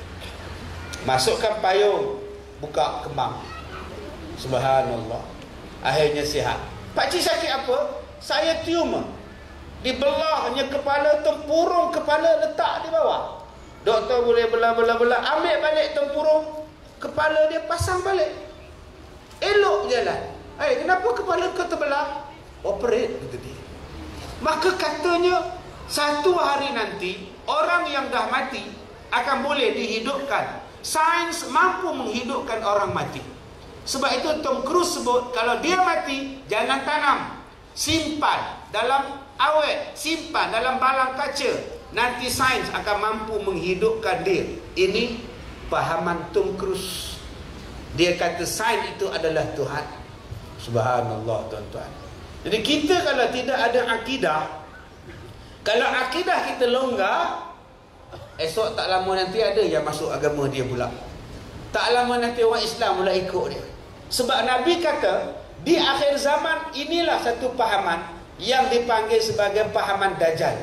Masukkan payung, buka kembang. Subhanallah. Akhirnya sihat. Pakcik sakit apa? Saya tumor. Dibelahnya kepala, tempurung kepala letak di bawah. Doktor boleh belah-belah-belah, ambil balik tempurung kepala dia, pasang balik. Elok jalan. Kenapa kepala kau terbelah? Operate, kata dia. Maka katanya satu hari nanti orang yang dah mati akan boleh dihidupkan. Sains mampu menghidupkan orang mati. Sebab itu Tom Cruise sebut kalau dia mati jangan tanam, simpan dalam awet, simpan dalam balang kaca. Nanti sains akan mampu menghidupkan dia. Ini pahaman Tom Cruise. Dia kata sains itu adalah Tuhan. Subhanallah tuan-tuan. Jadi kita kalau tidak ada akidah, kalau akidah kita longgar, esok tak lama nanti ada yang masuk agama dia pula. Tak lama nanti orang Islam mula ikut dia. Sebab Nabi kata di akhir zaman inilah satu pahaman yang dipanggil sebagai pahaman Dajjal.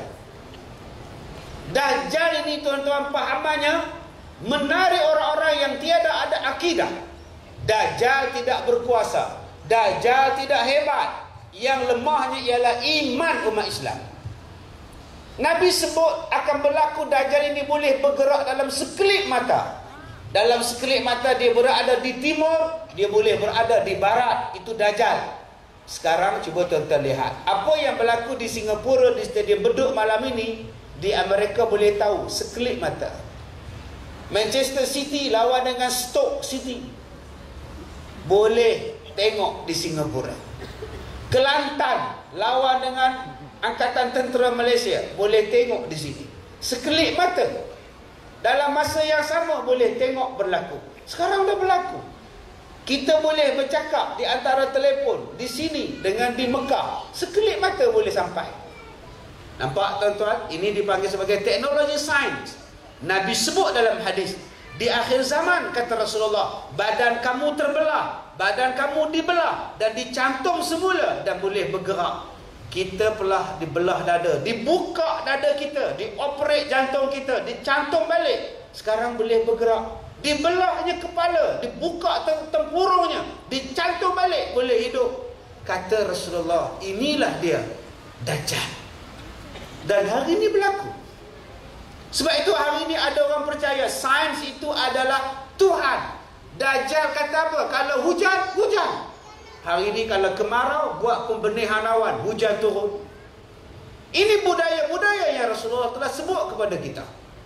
Dajjal ini tuan-tuan pahamannya menarik orang-orang yang tiada ada akidah. Dajjal tidak berkuasa. Dajjal tidak hebat. Yang lemahnya ialah iman umat Islam. Nabi sebut akan berlaku Dajjal ini boleh bergerak dalam sekelip mata. Dalam sekelip mata dia berada di timur, dia boleh berada di barat. Itu Dajjal. Sekarang cuba tuan-tuan lihat apa yang berlaku di Singapura, di Stadium Bedok malam ini. Di Amerika boleh tahu sekelip mata. Manchester City lawan dengan Stoke City, boleh tengok di Singapura. Kelantan lawan dengan Angkatan Tentera Malaysia, boleh tengok di sini. Sekelip mata. Dalam masa yang sama boleh tengok berlaku. Sekarang dah berlaku. Kita boleh bercakap di antara telefon di sini dengan di Mekah. Sekelip mata boleh sampai. Nampak tuan-tuan? Ini dipanggil sebagai teknologi sains. Nabi sebut dalam hadis, di akhir zaman kata Rasulullah, badan kamu terbelah, badan kamu dibelah dan dicantum semula dan boleh bergerak. Kita telah dibelah dada, dibuka dada kita, dioperate jantung kita, dicantum balik. Sekarang boleh bergerak. Dibelahnya kepala, dibuka tempurungnya, dicantum balik, boleh hidup. Kata Rasulullah, inilah dia Dajjal. Dan hari ini berlaku. Sebab itu hari ini ada orang percaya sains itu adalah Tuhan. Dajjal kata apa? Kalau hujan, hujan. Hari ini kalau kemarau, buat pembenihan awan, hujan turun. Ini budaya-budaya yang Rasulullah telah sebut kepada kita.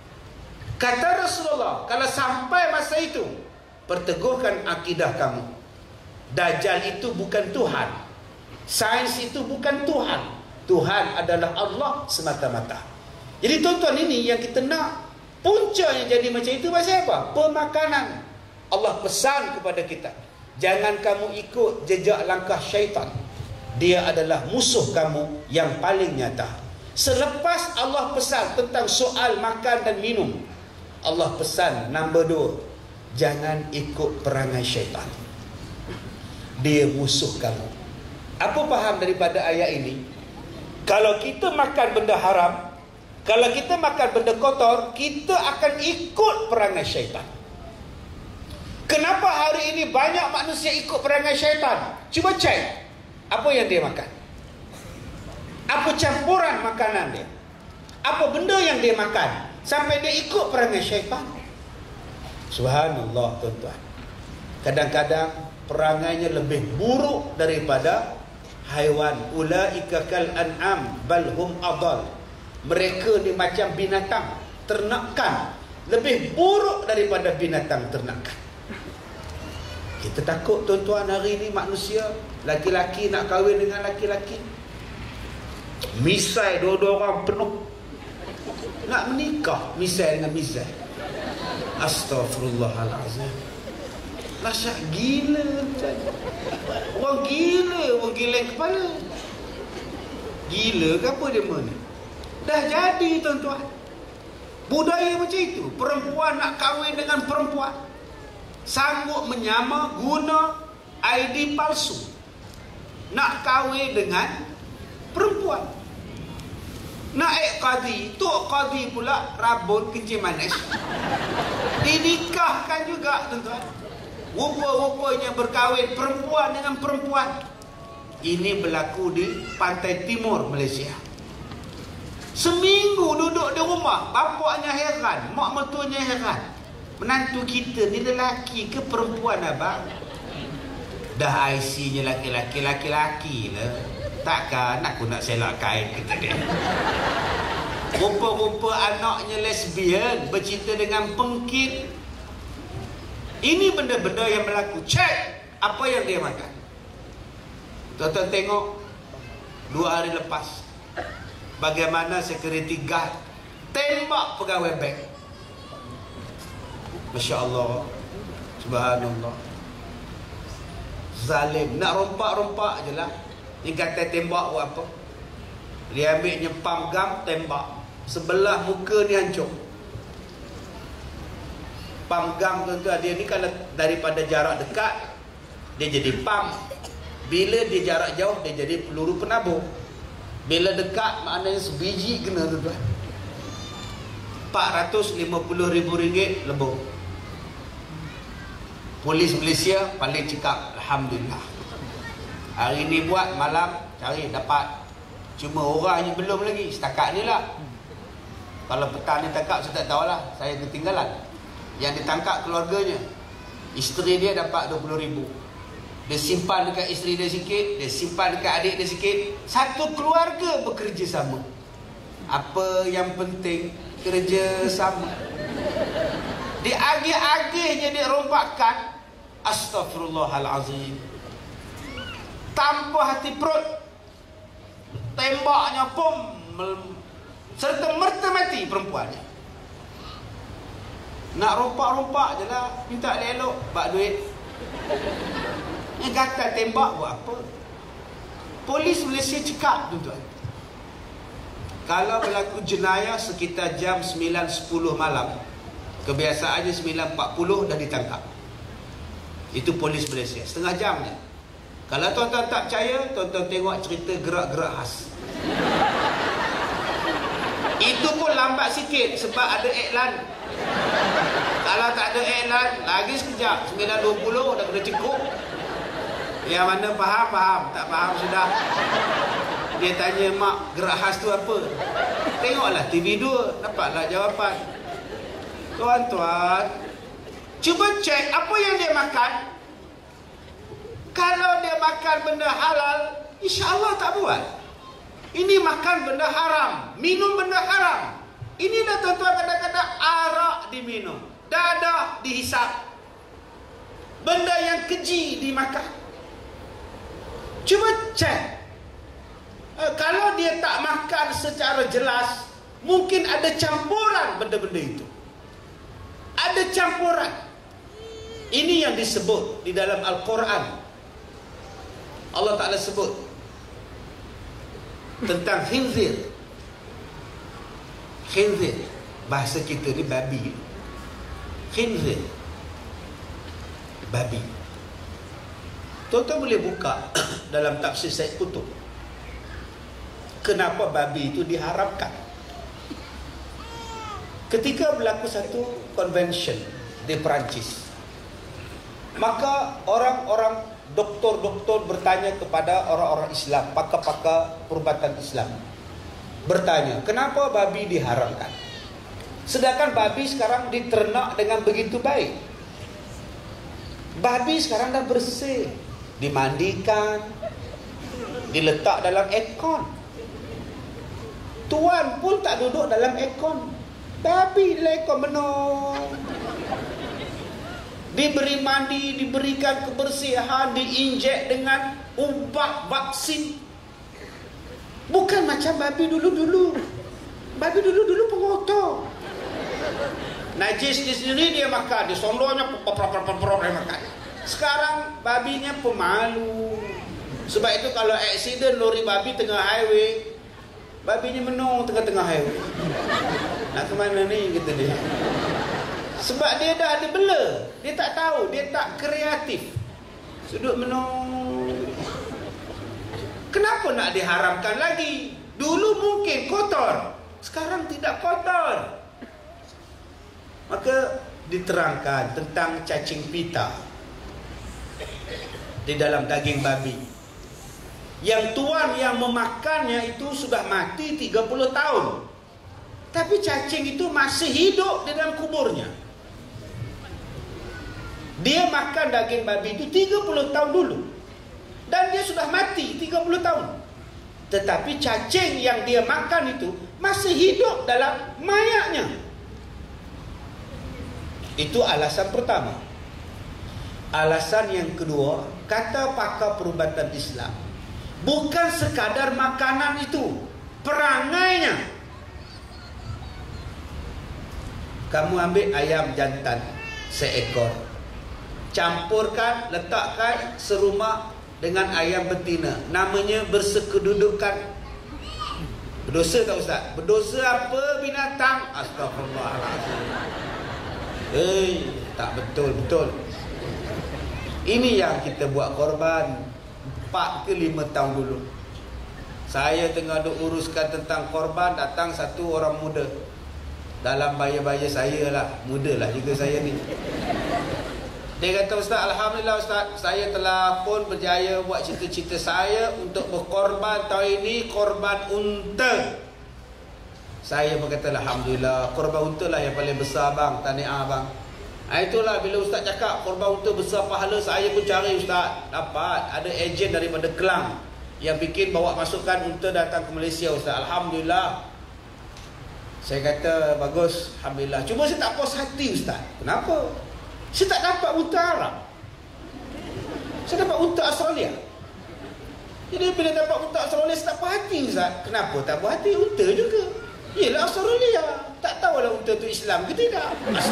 Kata Rasulullah, kalau sampai masa itu, perteguhkan akidah kamu. Dajjal itu bukan Tuhan. Sains itu bukan Tuhan. Tuhan adalah Allah semata-mata. Jadi tuan-tuan, ini yang kita nak. Punca yang jadi macam itu pasal apa? Pemakanan. Allah pesan kepada kita, jangan kamu ikut jejak langkah syaitan. Dia adalah musuh kamu yang paling nyata. Selepas Allah pesan tentang soal makan dan minum, Allah pesan nombor 2, jangan ikut perangai syaitan. Dia musuh kamu. Apa faham daripada ayat ini? Kalau kita makan benda haram, kalau kita makan benda kotor, kita akan ikut perangai syaitan. Kenapa hari ini banyak manusia ikut perangai syaitan? Cuba cek apa yang dia makan. Apa campuran makanan dia? Apa benda yang dia makan sampai dia ikut perangai syaitan? Subhanallah tuan-tuan. Kadang-kadang perangainya lebih buruk daripada haiwan. Ulaika kal an'am bal hum adall. Mereka ni macam binatang ternakan, lebih buruk daripada binatang ternakan. Kita takut tuan-tuan hari ni manusia, laki-laki nak kahwin dengan laki-laki, misai dua-dua orang penuh. Nak menikah misai dengan misai. Astaghfirullahalazim. Lasak gila. Orang gila, orang gila kepala. Gila ke apa dia mana? Dah jadi tuan-tuan. Budaya macam itu. Perempuan nak kahwin dengan perempuan, sanggup menyamar guna ID palsu, nak kahwin dengan perempuan. Naik qadi, tok qadi pula rabun kencing manis, dinikahkan juga tuan-tuan. Rupa-rupanya berkahwin perempuan dengan perempuan. Ini berlaku di pantai timur Malaysia. Seminggu duduk di rumah, bapaknya heran, mak mertuanya heran. Menantu kita ni lelaki ke perempuan abang? Dah IC-nya laki-laki lah. Takkan aku nak selak kain kita dia. Rupa-rupa anaknya lesbian, bercinta dengan pengkit. Ini benda-benda yang berlaku. Cek apa yang dia makan. Tuan-tuan tengok 2 hari lepas bagaimana security guard tembak pegawai bank. Masya Allah, subhanallah, zalim. Nak rompak-rompak je lah. Ni kata tembak buat apa? Dia ambilnya pump gum, tembak sebelah muka ni hancur. Pump gum tuan-tuan, dia ni kalau daripada jarak dekat dia jadi pump. Bila dia jarak jauh dia jadi peluru penabur. Bila dekat maknanya sebiji kena tuan-tuan. RM450,000 lebur. Polis Malaysia paling cekap, alhamdulillah. Hari ni buat, malam cari dapat. Cuma orangnya belum lagi. Setakat ni lah. Kalau petang ni tangkap saya tak tahulah, saya ketinggalan. Yang ditangkap keluarganya, isteri dia dapat RM20,000. Dia simpan dekat isteri dia sikit, dia simpan dekat adik dia sikit. Satu keluarga bekerja sama. Apa yang penting, kerja sama. Diagih-agihnya dia rompakkan. Astaghfirullahalazim. Tanpa hati perut, tembaknya pun serta merta mati perempuannya. Nak rompak-rompak je lah, minta elok, bak duit. Yang kata tembak buat apa? Polis Malaysia cekap tuan-tuan, kalau berlaku jenayah sekitar jam 9-10 malam, kebiasaannya 9.40 dah ditangkap. Itu polis Malaysia, setengah jam je. Kalau tuan-tuan tak percaya, tuan-tuan tengok cerita gerak-gerak khas. Itu pun lambat sikit sebab ada iklan. Kalau tak ada iklan, lagi sekejap 9.20 dah kena cekuk. Yang mana faham, tak faham sudah. Dia tanya, mak, gerak khas tu apa? Tengoklah TV2, dapatlah jawapan. Tuan-tuan, Cuba cek apa yang dia makan. Kalau dia makan benda halal, insya-Allah tak buat. Ini makan benda haram, minum benda haram. Ini dah tuan-tuan, kadang-kadang arak diminum, dadah dihisap, benda yang keji dimakan. Cuba cek. Kalau dia tak makan secara jelas, mungkin ada campuran benda-benda itu. Ada campuran. Ini yang disebut di dalam Al-Quran. Allah Ta'ala sebut tentang khinzir. Khinzir, bahasa kita ni babi. Khinzir, babi. Tuan-tuan boleh buka dalam tafsir Said Qutb, kenapa babi itu diharamkan. Ketika berlaku satu convention di Perancis, maka orang-orang doktor-doktor bertanya kepada orang-orang Islam, pakar-pakar perubatan Islam, bertanya, kenapa babi diharamkan? Sedangkan babi sekarang diternak dengan begitu baik. Babi sekarang dah bersih, dimandikan, diletak dalam aircon. Tuan pun tak duduk dalam aircon, babi dalam aircon menung. Diberi mandi, diberikan kebersihan, diinjek dengan ubat vaksin. Bukan macam babi dulu-dulu. Babi dulu-dulu pengotor. Najis di sini dia makan, di sondornya dia makan. Sekarang babinya pemalu. Sebab itu kalau aksiden lori babi tengah highway, babinya menung tengah-tengah highway. Nak ke mana ni kata dia. Sebab dia dah ada bela. Dia tak tahu, dia tak kreatif. Sudut menung. Kenapa nak diharamkan lagi? Dulu mungkin kotor, sekarang tidak kotor. Maka diterangkan tentang cacing pita di dalam daging babi. Yang tuan yang memakannya itu sudah mati 30 tahun, tapi cacing itu masih hidup di dalam kuburnya. Dia makan daging babi itu 30 tahun dulu, dan dia sudah mati 30 tahun. Tetapi cacing yang dia makan itu masih hidup dalam mayatnya. Itu alasan pertama. Alasan yang kedua, kata pakar perubatan Islam, bukan sekadar makanan itu, perangainya. Kamu ambil ayam jantan seekor, campurkan, letakkan serumah dengan ayam betina, namanya bersekedudukan. Berdosa tak Ustaz? Berdosa apa binatang? Astagfirullahaladzim. Tak betul-betul. Ini yang kita buat korban 4 ke 5 tahun dulu. Saya tengah duk uruskan tentang korban, datang satu orang muda, dalam baya-baya saya lah, muda lah juga saya ni. Dia kata, Ustaz, Alhamdulillah Ustaz, saya telah pun berjaya buat cita-cita saya untuk berkorban tahun ini, korban unta. Saya berkata, Alhamdulillah, korban unta lah yang paling besar bang, tahniah bang. Itulah bila Ustaz cakap korban unta besar pahala, saya pun cari Ustaz, dapat ada ejen daripada Kelang yang bikin bawa masukkan unta datang ke Malaysia Ustaz. Alhamdulillah. Saya kata bagus, Alhamdulillah. Cuma saya tak puas hati Ustaz. Kenapa? Saya tak dapat unta Arab, saya dapat unta Australia. Jadi bila dapat unta Australia, saya tak puas hati Ustaz. Kenapa tak puas hati? Unta juga, yelah Australia. Tak tahulah unta tu Islam ke tidak.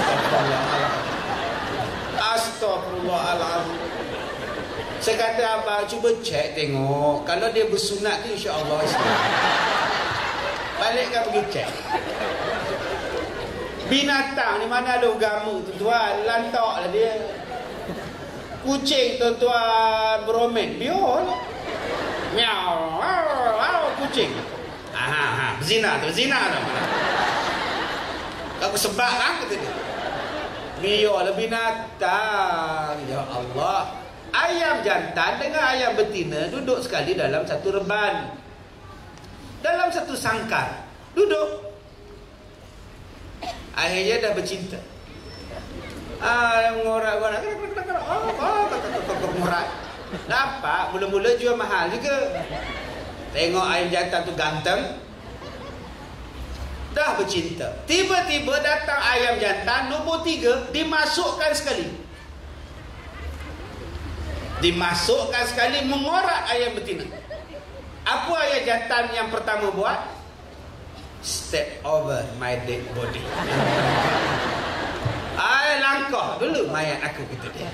Astagfirullahaladzim. Saya kata, abang cuba cek tengok, kalau dia bersunat tu insya-Allah Islam. Balikkan pergi cek. Binatang ni mana ada agama tuan-tuan, lantak lah dia. Kucing tuan-tuan beromen, biar miau, kucing. Berzina tu. Aku sebab lah kata dia. Biarlah binatang. Ya Allah. Ayam jantan dengan ayam betina duduk sekali dalam satu reban, dalam satu sangkar, duduk. Akhirnya dah bercinta. Ngorak-ngorak. Ngorak. Nampak mula-mula jual mahal juga. Tengok ayam jantan tu ganteng, dah bercinta. Tiba-tiba datang ayam jantan nombor 3, dimasukkan sekali. Dimasukkan sekali, mengorak ayam betina. Apa ayam jantan yang pertama buat? Step over my dead body. Langkah dulu mayat aku, kata dia.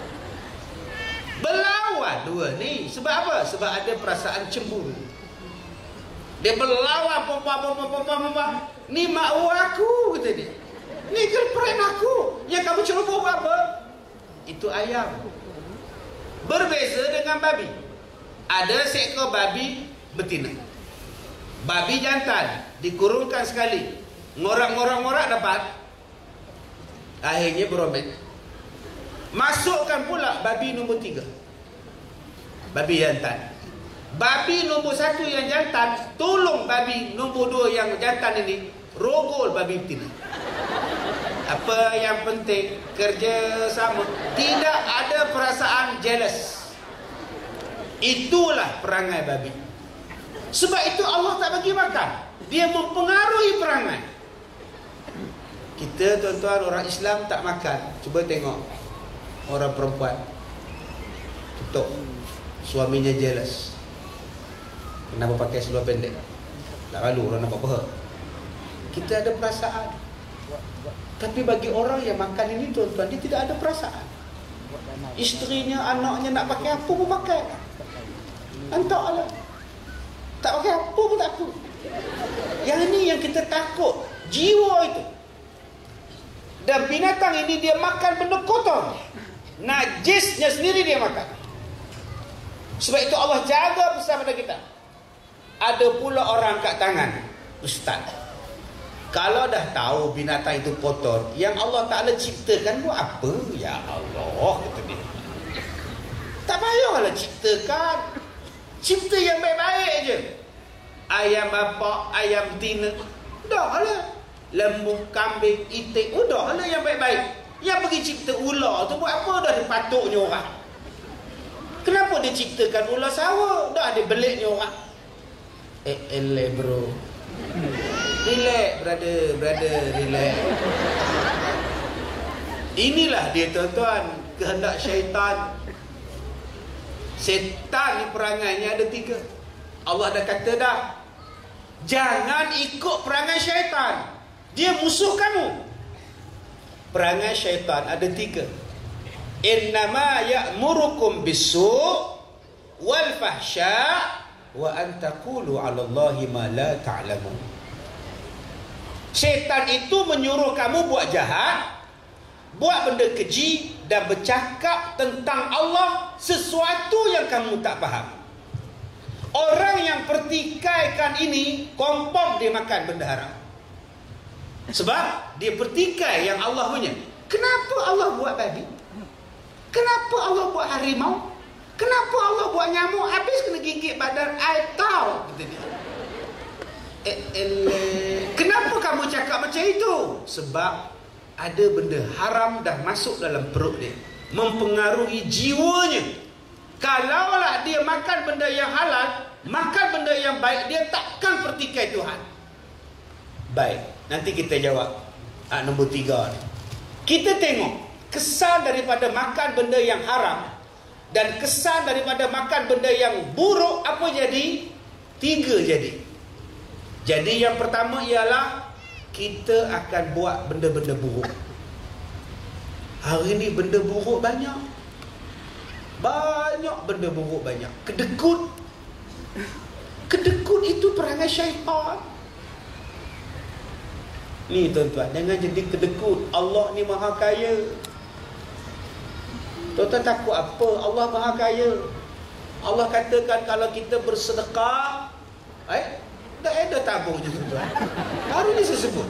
Berlawan dua ni. Sebab apa? Sebab ada perasaan cemburu. Dia berlawan, perempuan. Ni mak aku, kata dia. Ni girlfriend aku. Yang kamu ceroboh buat apa? Itu ayam. Berbeza dengan babi. Ada seekor babi betina, babi jantan, dikurungkan sekali. Ngorak-ngorak dapat. Akhirnya beromet. Masukkan pula babi nombor 3, babi jantan. Babi nombor 1 yang jantan tolong babi nombor 2 yang jantan ini rogol babi betina. Apa yang penting? Kerja sama. Tidak ada perasaan jealous. Itulah perangai babi. Sebab itu Allah tak bagi makan. Dia mempengaruhi perangai. Kita tuan-tuan orang Islam tak makan. Cuba tengok orang perempuan tutup, suaminya jealous. Kenapa pakai seluar pendek? Tak malu orang nampak paha. Kita ada perasaan. Tapi bagi orang yang makan ini tuan-tuan, dia tidak ada perasaan. Isterinya, anaknya nak pakai apa pun pakai. Entahlah. Tak pakai apa pun tak apa. Yang ini yang kita takut, jiwa itu. Dan binatang ini dia makan benda kotor, najisnya sendiri dia makan. Sebab itu Allah jaga bersama kita. Ada pula orang kat tangan, ustaz, kalau dah tahu binatang itu kotor, yang Allah Ta'ala ciptakan buat apa? Ya Allah, kata dia, tak payahlah ciptakan. Cipta yang baik-baik je. Ayam bapak, ayam betina, dah lah. Lembu, kambing, itik, dah lah yang baik-baik. Yang pergi cipta ular tu buat apa? Dah ada patuknya orang. Kenapa dia ciptakan ular sawah? Dah ada beliknya orang. Bro, relax brother, relax. Inilah dia tuan-tuan, kehendak syaitan. Setan ni perangainya ada 3. Allah dah kata dah, jangan ikut perangai syaitan. Dia musuh kamu. Perangai syaitan ada 3. Innama ya'murukum bis-su' wal fahsya' wa an taqulu 'ala Allahi ma la ta'lamun. Syaitan itu menyuruh kamu buat jahat, buat benda keji, dan bercakap tentang Allah sesuatu yang kamu tak faham. Orang yang pertikaikan ini confirm dia makan benda haram. Sebab dia pertikai yang Allah punya. Kenapa Allah buat babi? Kenapa Allah buat harimau? Kenapa Allah buat nyamuk? Habis kena gigit badan, I tahu, kata dia. Kenapa kamu cakap macam itu? Sebab ada benda haram dah masuk dalam perut dia, mempengaruhi jiwanya. Kalaulah dia makan benda yang halal, makan benda yang baik, dia takkan pertikai Tuhan. Baik, nanti kita jawab nombor 3 ni. Kita tengok kesan daripada makan benda yang haram dan kesan daripada makan benda yang buruk apa jadi? 3 jadi. Jadi yang pertama ialah kita akan buat benda-benda buruk. Hari ni benda buruk banyak. Banyak benda buruk banyak. Kedekut. Kedekut itu perangai syaitan. Ni tuan-tuan, jangan jadi kedekut. Allah ni maha kaya. Tuan-tuan takut apa? Allah maha kaya. Allah katakan kalau kita bersedekah, dah ada tabung je tuan-tuan. Baru ni saya sebut.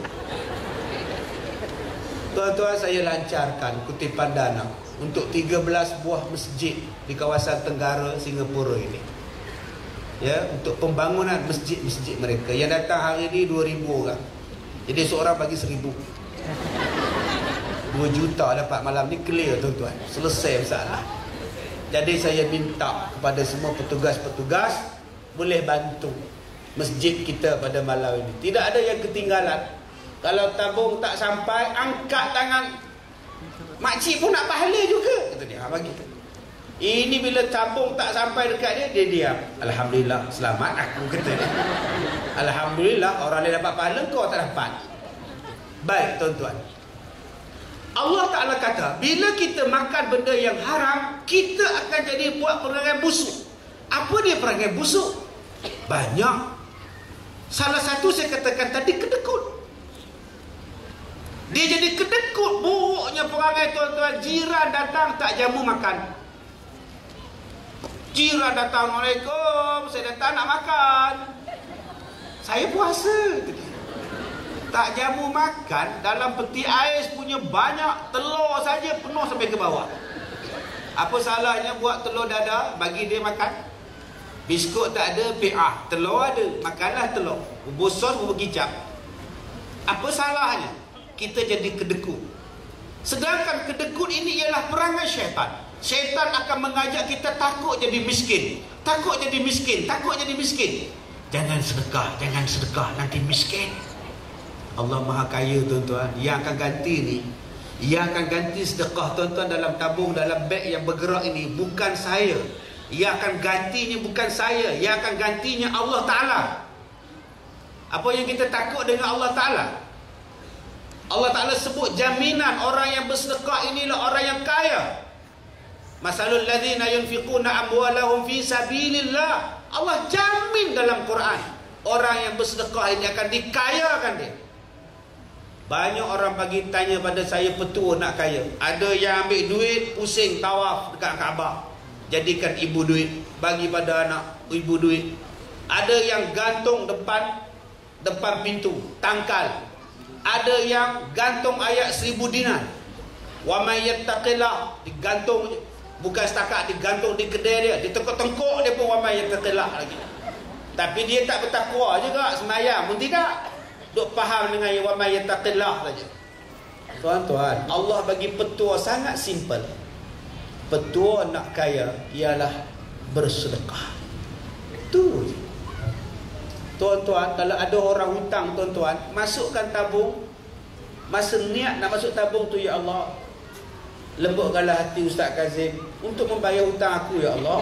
Tuan-tuan, saya lancarkan kutipan dana untuk 13 buah masjid di kawasan Tenggara Singapura ini. Ya, untuk pembangunan masjid-masjid mereka. Yang datang hari ni 2,000 orang. Jadi seorang bagi 1,000. 2 juta dapat malam ni, clear tuan-tuan, selesai masalah. Jadi saya minta kepada semua petugas-petugas boleh bantu masjid kita pada malam ini. Tidak ada yang ketinggalan. Kalau tabung tak sampai, angkat tangan. Makcik pun nak pahala juga, kata dia. Bagi. Ini bila tabung tak sampai dekat dia diam. Alhamdulillah, selamat aku, kata dia. Alhamdulillah, orang lain dapat pahala, kau tak dapat. Baik tuan-tuan, Allah Ta'ala kata, bila kita makan benda yang haram, kita akan jadi buat perangai busuk. Apa dia perangai busuk? Banyak. Salah satu saya katakan tadi, kedekut. Dia jadi kedekut. Buruknya perangai tuan-tuan. Jiran datang tak jamu makan. Jiran datang, Assalamualaikum, saya datang nak makan. Saya puasa. Tak jamu makan, dalam peti ais punya banyak, telur saja penuh sampai ke bawah. Apa salahnya buat telur dadar, bagi dia makan? Biskut tak ada, PA, telur ada, makanlah telur. Bubur sos, bubur kicap. Apa salahnya? Kita jadi kedekut. Sedangkan kedekut ini ialah perangai syaitan. Syaitan akan mengajak kita takut jadi miskin. Takut jadi miskin, takut jadi miskin. Jangan sedekah, nanti miskin. Allah Maha Kaya tuan-tuan. Yang akan ganti ni, yang akan ganti sedekah tuan-tuan dalam tabung, dalam beg yang bergerak ini, bukan saya. Yang akan gantinya bukan saya, yang akan gantinya Allah Ta'ala. Apa yang kita takut dengan Allah Ta'ala? Allah Ta'ala sebut jaminan orang yang bersedekah inilah orang yang kaya. Masalul ladzina yunfiquna amwalahum fi sabilillah. Allah jamin dalam Quran, orang yang bersedekah ini akan dikayakan dia. Banyak orang pagi tanya pada saya, petua nak kaya. Ada yang ambil duit, pusing tawaf dekat Kaabah, jadikan ibu duit, bagi pada anak ibu duit. Ada yang gantung depan pintu, tangkal. Ada yang gantung ayat 1000 dinar. Wa may yattaqillah, digantung, bukan setakat digantung di kedai dia, ditengkuk-tengkuk dia pun wa may yattaqillah lagi. Tapi dia tak bertakwa juga, sembahyang pun tidak. Duk faham dengan wa may yattaqillah saja. Tuan-tuan, Allah bagi petua sangat simple. Petua nak kaya ialah bersedekah. Itu je. Tuan-tuan, kalau ada orang hutang tuan-tuan, masukkan tabung. Masa niat nak masuk tabung tu, ya Allah, lembutkanlah hati Ustaz Kazim untuk membayar hutang aku, ya Allah.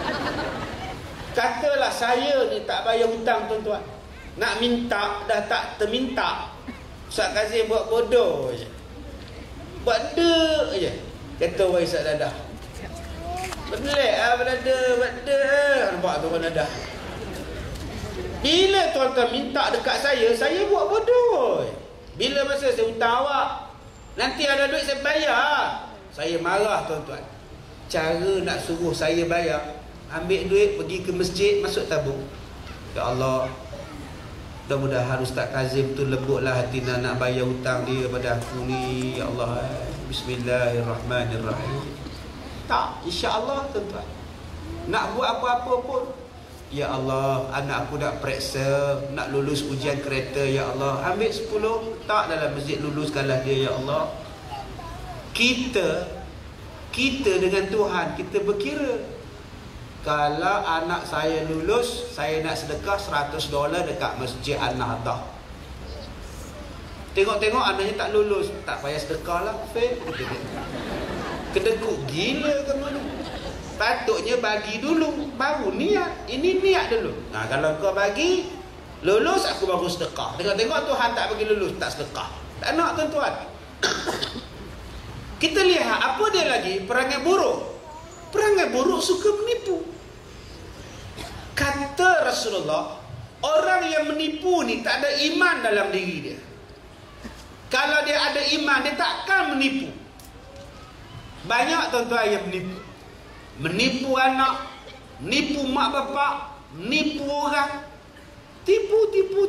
Katalah saya ni tak bayar hutang tuan-tuan, nak minta dah tak terminta. Ustaz Kazim buat bodoh je, buat dek je. Kata wahai Ustaz Dadah, belik lah berada, buat dek. Nampak tu kan Dadah. Bila tuan-tuan minta dekat saya buat bodoh. Bila masa saya hutang awak, nanti ada duit saya bayar, saya marah tuan-tuan. Cara nak suruh saya bayar, ambil duit pergi ke masjid, masuk tabung. Ya Allah, mudah-mudahan Ustaz Kazim tu lembutlah hati nak bayar hutang dia pada aku ni, ya Allah. Bismillahirrahmanirrahim. Tak, insya-Allah tuan-tuan. Nak buat apa-apa pun, ya Allah, anak aku nak periksa, nak lulus ujian kereta, ya Allah, ambil 10, tak dalam masjid, luluskanlah dia, ya Allah. Kita dengan Tuhan, kita berkira, kalau anak saya lulus, saya nak sedekah $100 dekat Masjid An-Nahdah. Tengok-tengok anaknya tak lulus, tak payah sedekah lah, fail. Kedekut gila kan mana? Patutnya bagi dulu, baru niat. Ini niat dulu. Nah, kalau kau bagi lulus, aku baru sedekah. Tengok-tengok Tuhan tak bagi lulus, tak sedekah. Tak nak tuan-tuan. Kita lihat apa dia lagi, perangai buruk. Perangai buruk suka menipu. Kata Rasulullah, orang yang menipu ni tak ada iman dalam diri dia. Kalau dia ada iman, dia takkan menipu. Banyak tuan-tuan yang menipu. Menipu anak, menipu mak bapak, menipu orang. Tipu.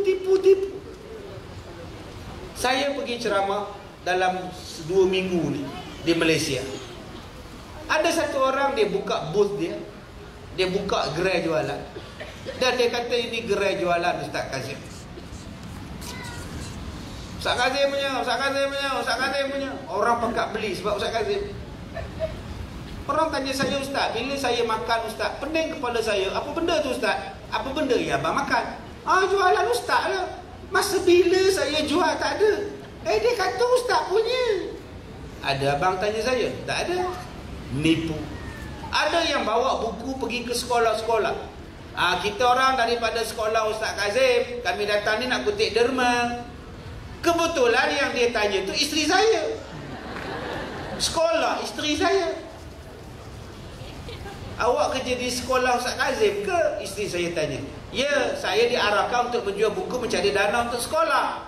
Saya pergi ceramah dalam 2 minggu ni di Malaysia. Ada satu orang, dia buka booth dia buka gerai jualan. Dan dia kata ini gerai jualan Ustaz Kazim. Ustaz Kazim punya. Orang pekak beli sebab Ustaz Kazim. Orang tanya saya, Ustaz, bila saya makan Ustaz, pening kepala saya. Apa benda tu Ustaz? Apa benda yang abang makan? Jualan Ustaz lah. Masa bila saya jual tak ada. Dia kata Ustaz punya. Ada abang tanya saya? Tak ada. Nipu. Ada yang bawa buku pergi ke sekolah-sekolah. Kita orang daripada sekolah Ustaz Kazim, kami datang ni nak kutip derma. Kebetulan yang dia tanya tu isteri saya. Sekolah isteri saya. Awak kerja di sekolah Ustaz Kazim ke? Isteri saya tanya. Ya, saya diarahkan untuk menjual buku mencari dana untuk sekolah.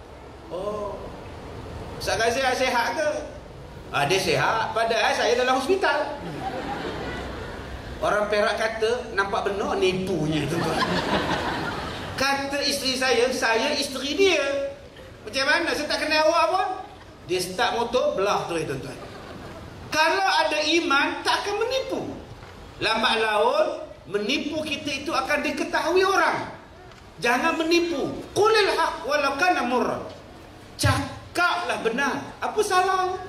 Ustaz Kazim sihat ke? Dia sihat, padahal saya dalam hospital. Orang Perak kata, nampak benar nipunya tuan-tuan. Kata isteri saya isteri dia. Macam mana? Saya tak kenal awak pun. Dia start motor, belah tu tuan-tuan. Kalau ada iman, tak akan menipu. Lambat laun, menipu kita itu akan diketahui orang. Jangan menipu. Qulil haq walau kana murran. Cakaplah benar. Apa salah?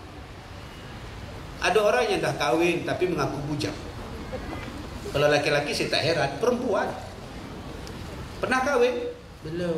Ada orang yang dah kahwin tapi mengaku bujang. Kalau laki-laki saya tak heran. Perempuan pernah kahwin? Belum.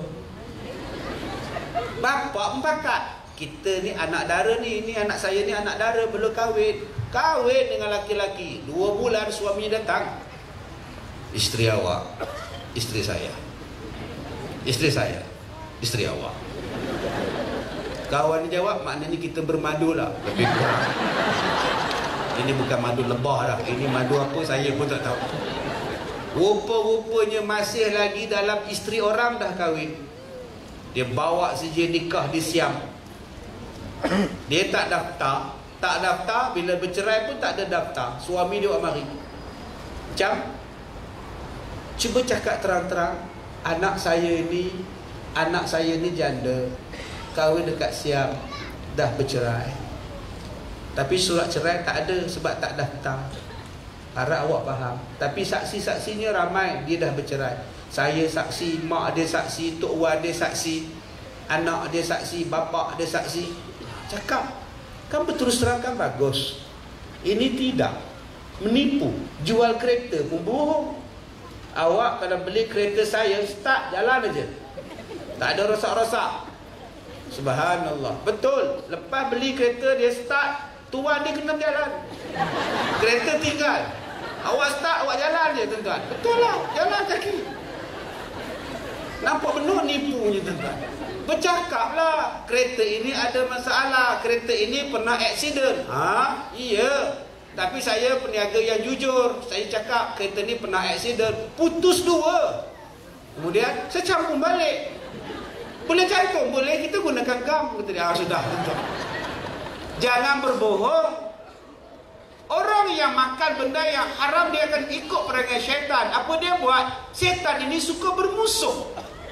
Bapak membakat. Kita ni anak dara ni, ini anak saya ni anak dara, belum kahwin. Kahwin dengan laki-laki 2 bulan suaminya datang. Isteri awak, isteri saya. Isteri saya, isteri awak. Kawan ni jawab, maknanya kita bermadu lah. Lebih kurang. Ini bukan madu lebah dah. Ini madu apa saya pun tak tahu. Rupa-rupanya masih lagi dalam isteri orang dah kahwin. Dia bawa saja nikah di Siam. Dia tak daftar. Tak daftar, bila bercerai pun tak ada daftar. Suami dia buat mari. Macam, cuba cakap terang-terang, anak saya ni janda, kahwin dekat Siam, dah bercerai. Tapi surat cerai tak ada sebab tak daftar. Harap awak faham. Tapi saksi-saksinya ramai, dia dah bercerai. Saya saksi, mak dia saksi, Tok Wan dia saksi, anak dia saksi, bapak dia saksi. Cakap, kan berterus terang kan bagus. Ini tidak menipu. Jual kereta pun bohong. Awak kalau beli kereta saya, start jalan aja, tak ada rosak-rosak. Subhanallah. Betul. Lepas beli kereta dia start, tuan dia kena berjalan. Kereta tinggal. Awak start, awak jalan je tuan-tuan. Betul lah, jalan kaki. Nampak benar nipunya tuan-tuan. Bercakaplah, kereta ini ada masalah, kereta ini pernah aksiden. Iya. Tapi saya peniaga yang jujur. Saya cakap kereta ni pernah aksiden, putus 2. Kemudian saya campur balik. Boleh cantum, boleh, kita gunakan gam. Kata dia, sudah tuan-tuan. Jangan berbohong. Orang yang makan benda yang haram, dia akan ikut perangai syaitan. Apa dia buat? Syaitan ini suka bermusuh.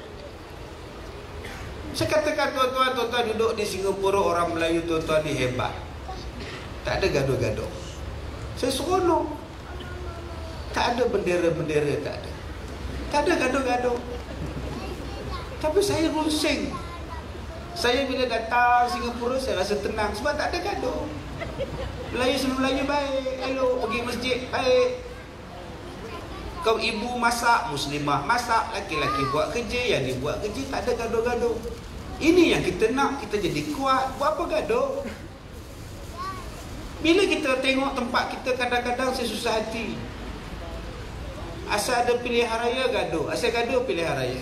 Saya katakan tuan-tuan duduk di Singapura, orang Melayu tuan-tuan ni hebat. Tak ada gaduh-gaduh. Saya seronok. Tak ada bendera-bendera, tak ada. Tak ada gaduh-gaduh. Tapi saya runsing. Saya bila datang Singapura, saya rasa tenang sebab tak ada gaduh. Melayu sama Melayu baik, elok, pergi masjid baik. Kau ibu masak, muslimah masak, laki-laki buat kerja, yang dia buat kerja, tak ada gaduh-gaduh. Ini yang kita nak, kita jadi kuat. Buat apa gaduh? Bila kita tengok tempat kita, kadang-kadang saya susah hati. Asal ada pilihan raya gaduh, asal gaduh pilihan raya.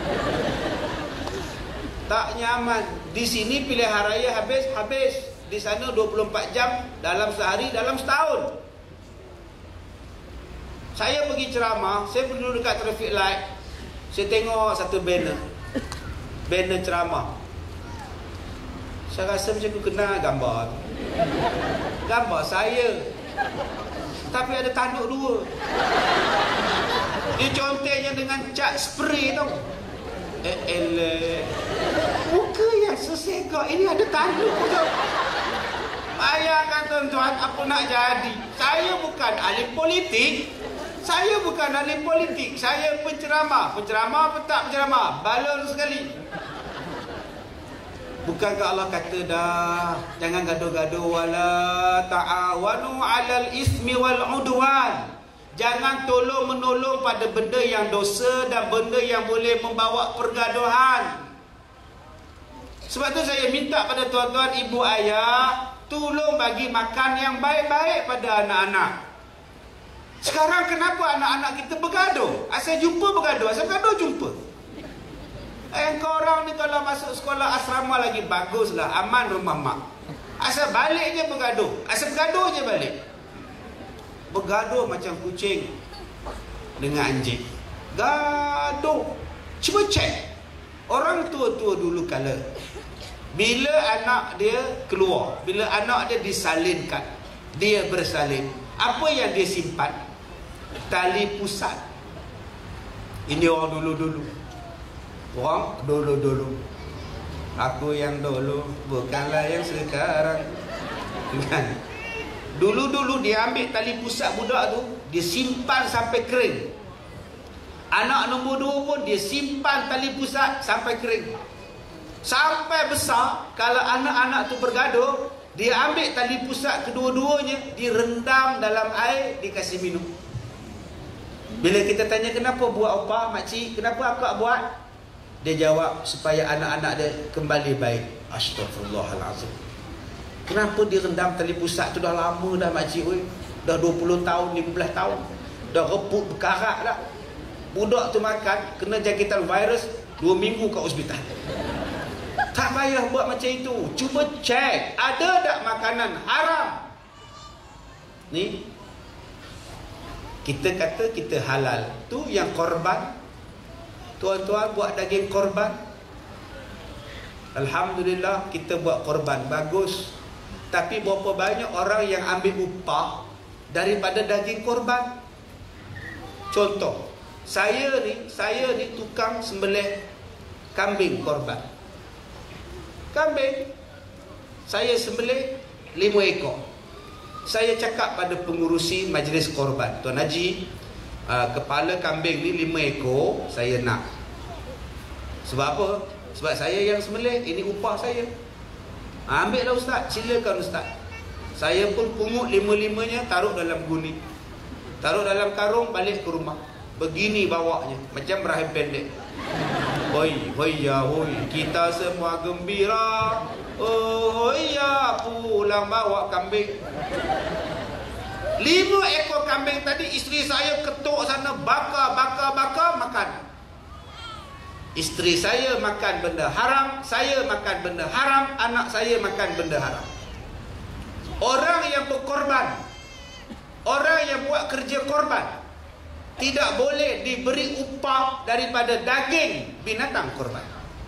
Tak nyaman. Di sini pilihan raya habis. Di sana 24 jam, dalam sehari, dalam setahun. Saya pergi ceramah, saya duduk dekat traffic light. Saya tengok satu banner ceramah. Saya rasa macam aku kenal gambar. Gambar saya, tapi ada tanduk 2. Dia contengnya dengan cat spray tau. Muka yang sesegak ini ada tanduk tau. Bayangkan tuan-tuan, apa nak jadi? Saya bukan ahli politik. Saya penceramah. Penceramah apa tak penceramah? Balon sekali. Bukankah Allah kata dah, jangan gaduh-gaduh, wala ta'awanu 'alal ismi wal 'udwan. Jangan tolong menolong pada benda yang dosa dan benda yang boleh membawa pergaduhan. Sebab tu saya minta pada tuan-tuan ibu ayah, tolong bagi makan yang baik-baik pada anak-anak. Sekarang kenapa anak-anak kita bergaduh? Asal jumpa bergaduh, asal bergaduh jumpa. Korang ni kalau masuk sekolah asrama lagi baguslah, aman rumah mak. Asal balik je bergaduh, asal bergaduh je balik. Bergaduh macam kucing dengan anjing. Gaduh. Cuba cek orang tua-tua dulu kala, bila anak dia keluar, bila anak dia disalinkan, dia bersalin, apa yang dia simpan? Tali pusat. Ini orang dulu-dulu. Orang dulu-dulu. Aku yang dulu, bukanlah yang sekarang. Kan? Dulu-dulu dia ambil tali pusat budak tu, dia simpan sampai kering. Anak nombor 2 pun dia simpan tali pusat sampai kering. Sampai besar, kalau anak-anak tu bergaduh, dia ambil tali pusat kedua-duanya, direndam dalam air, dikasih minum. Bila kita tanya kenapa buat apa makcik, kenapa akak buat? Dia jawab supaya anak-anak dia kembali baik. Astaghfirullahalazim. Kenapa dia rendam tali pusat tu dah lama dah makcik oi. Dah 20 tahun, 15 tahun. Dah reput berkarat dah. Budak tu makan kena jangkitan virus 2 minggu kat hospital. Tak payah buat macam itu. Cuba cek ada tak makanan haram. Ni kita kata kita halal. Tu yang korban. Tuan-tuan buat daging korban, alhamdulillah kita buat korban, bagus. Tapi berapa banyak orang yang ambil upah daripada daging korban? Contoh, saya ni tukang sembelih kambing korban. Kambing saya sembelih 5 ekor. Saya cakap pada pengurusi majlis korban, Tuan Haji, kepala kambing ni 5 ekor saya nak. Sebab apa? Sebab saya yang sembelih, ini upah saya. Ambillah ustaz, silakan ustaz. Saya pun pungut 5-5-nya, taruh dalam guni, taruh dalam karung, balik ke rumah. Begini bawanya, macam rahim pendek. Hoi, hoi ya, hoi, kita semua gembira. Oh ya, pulang bawa kambing. 5 ekor kambing tadi isteri saya ketuk sana, bakar makan. Isteri saya makan benda haram, saya makan benda haram, anak saya makan benda haram. Orang yang berkorban, orang yang buat kerja korban, tidak boleh diberi upah daripada daging binatang korban.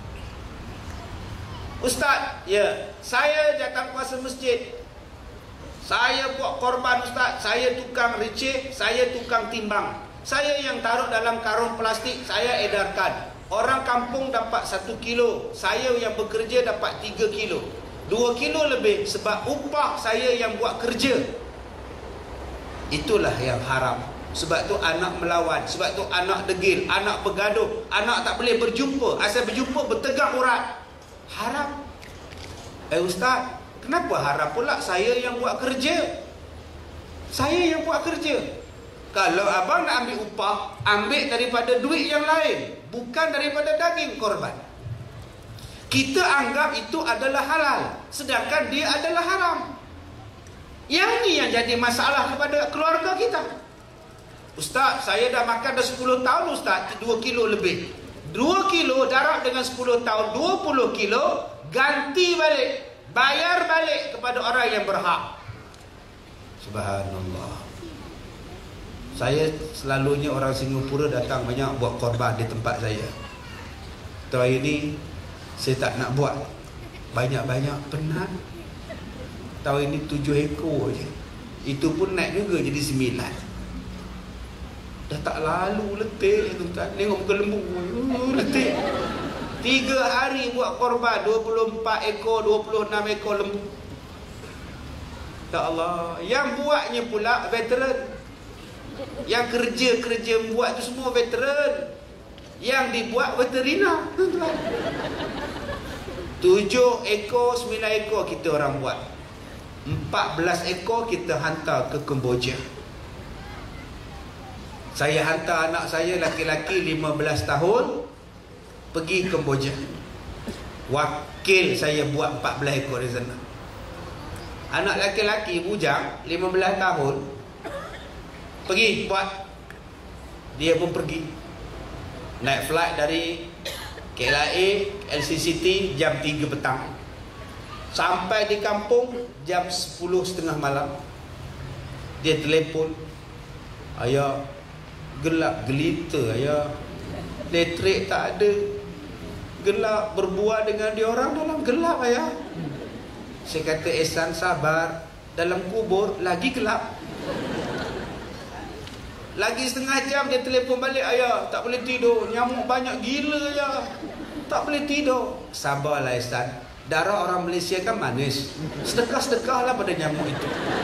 Ustaz, ya, saya jawatankuasa masjid, saya buat korban ustaz, saya tukang receh, saya tukang timbang, saya yang taruh dalam karung plastik, saya edarkan. Orang kampung dapat 1 kilo, saya yang bekerja dapat 3 kilo, 2 kilo lebih, sebab upah saya yang buat kerja. Itulah yang haram. Sebab tu anak melawan, sebab tu anak degil, anak bergaduh, anak tak boleh berjumpa, asal berjumpa bertegak urat. Haram. Ustaz, kenapa haram pula? Saya yang buat kerja, saya yang buat kerja. Kalau abang nak ambil upah, ambil daripada duit yang lain, bukan daripada daging korban. Kita anggap itu adalah halal, sedangkan dia adalah haram. Yang ni yang jadi masalah kepada keluarga kita. Ustaz, saya dah makan dah 10 tahun ustaz, 2 kilo lebih. 2 kilo darab dengan 10 tahun, 20 kilo, ganti balik, bayar balik kepada orang yang berhak. Subhanallah. Saya selalunya orang Singapura datang banyak buat korban di tempat saya. Tahun ini saya tak nak buat banyak-banyak, penat. Tahun ini 7 ekor je. Itu pun naik juga jadi 9. Dah tak lalu letih tuan. Tengok muka lembu, letih. 3 hari buat korban, 24 ekor, 26 ekor lembu. Ya Allah. Yang buatnya pula veteran. Yang kerja-kerja buat tu semua veteran. Yang dibuat veterina. 7 ekor, 9 ekor kita orang buat. 14 ekor kita hantar ke Kemboja. Saya hantar anak saya laki-laki 15 tahun pergi Kemboja. Wakil saya buat 14 ekor di sana. Anak laki-laki bujang 15 tahun pergi buat. Dia pun pergi naik flight dari KLIA LCCT jam 3 petang. Sampai di kampung jam 10.30 malam. Dia telefon, ayah, gelap gelita ayah, elektrik tak ada, gelap, berbual dengan dia orang dalam gelap ayah. Saya kata, Ehsan sabar, dalam kubur lagi gelap. Lagi setengah jam dia telefon balik, ayah tak boleh tidur, nyamuk banyak gila ayah, tak boleh tidur. Sabarlah Ehsan, darah orang Malaysia kan manis, sedekah-sedekahlah pada nyamuk itu.